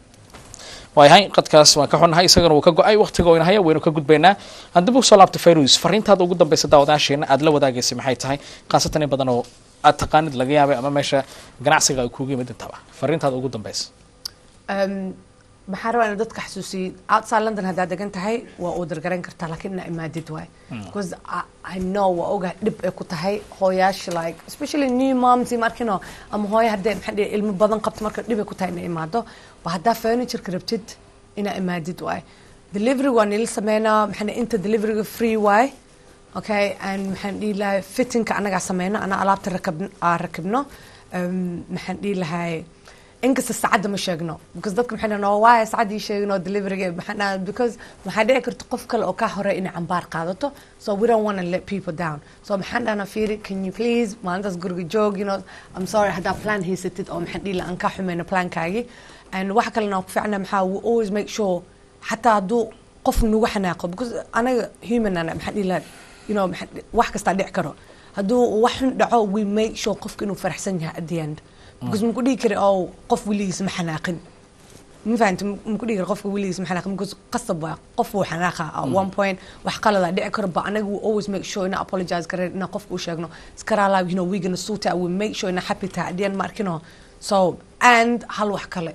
waayahay qadkaas waan ka xunnahay isagana uu ka go'ay waqtiga oo inahaya waynu ka gudbaynaa haddii buu soo laabto Fayruz fariintaada ugu dambaysa daawadaasheena aad la wadaagaysay maxay tahay qaasatan in badan oo aad taqaanid laga yaabay ama meesha ganacsiga ay kuugu yimid intaba fariintaada ugu dambaysa maxaa rabaa inaan dadka xasuusiyo outside London haddaad degan tahay waa u dargaran kartaa laakiin ina imaadid waay because I know waa oga dhib ay ku tahay hooyaasha like especially new moms markino ama hooyo haddee maxaa dhihi ilmo badan qabto marka dhib ay ku tahay inay imaado waa haddaa furniture ka rabtid ina imaadid waay delivery waa nila sameynaa maxaa inta deliveryga free waay okay and maxaan dhihi lahay fittingka anagaa sameyno ana alaabta rakibno maxaan dhihi lahay inkasta saacada ma sheegno because dadka maxay noo waay saacadii sheegno delivery maxana because maxaa dhici karto qof kale oo ka hore in cambaar qaadato so we don't want to let people down so maxaan fiiri can you please maalintaas guriga joog I'm sorry hada plan haysatid oo maxaan dhihi aan ka xumeeno plankaagi and wax kale oo ku fiicna maxaa we always make sure hatta haduu qof nugu xanaaqo because anaga human ana maxaan dhihi wax kasta dhici karo haduu wax dhaco we make sure qofka inuu faraxsan yahay at the end because ممكن يكره أو قف وليس محناقن ما فهمت ممكن يكره قف وليس محناقن because قصب قف وحناقة أو one point وحقل لا دي أكرب أنا we always make sure إن apologize كره إن قف وشجنا سكر على we're gonna sort out we make sure إن happy تعدين ماركينه so and هل وحكله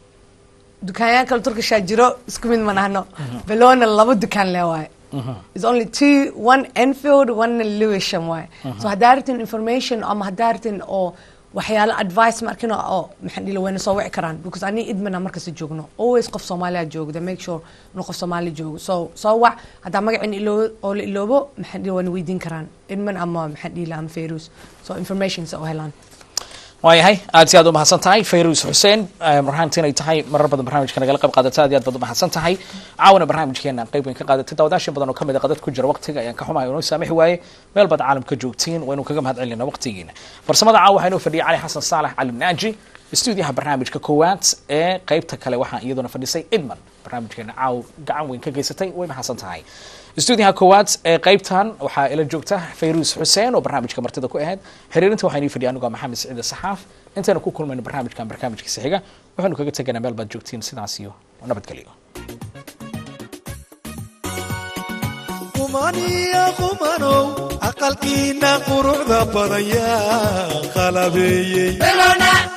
دكان كل تركي شاجرو سكمين من هنا بلون الله بدكان لواي it's only one Enfield one Lewisham way so هدارتين information أو هدارتين أو waxyaalo advice markino oo maxaan dhili wayna soo wici karaan because ani idmana markaas joogno always qof Soomaaliya joogda make sure inuu qof Soomaali joogo so wax hada magacin oo la iloobo maxaan dhili wayna weydiin karaan idman ama maxaan dhili am Fayruz so information soo helaan waayahay aad si aad u mahadsan tahay Fayruz Hussein marhaantiin ay tahay marar badan barnaamijka nagala qayb qaadata aad baad u mahadsan tahay caawina barnaamijkeena qayb weyn ka qaadatay dawadaashin badan oo kamid ah qadad ku jira waqtiga ayaan ka xumahay inuu saamaxi waaye meel bad caalamka joogtiin waynu kaga mahad celinaa waqtigiina farsamada caawa waxaynu fadhiyay Cali Xasan Saalax Cali Naaji stuudiyaha barnaamijka koowaad ee qaybta kale waxaan iyaduna fadhisay Idman barnaamijkeena caaw gacan weyn ka geysatay way mahadsan tahay stuudiyaha koowaad ee qaybtan waxaa ila joogta Fayruz Hussein oo barnaamijka martida ku ahayd xiriirinta waxaynu fadhiyay anigu Maxamed Saciid Saxaaf intaanu ku kulmayno barnaamijkiisa xiga waxaanu kaga taganaa meel baad joogtiin sidaas iyo nabadgelyo qumaniya qumanow aqalkiina quruxda badaya qalabeeyay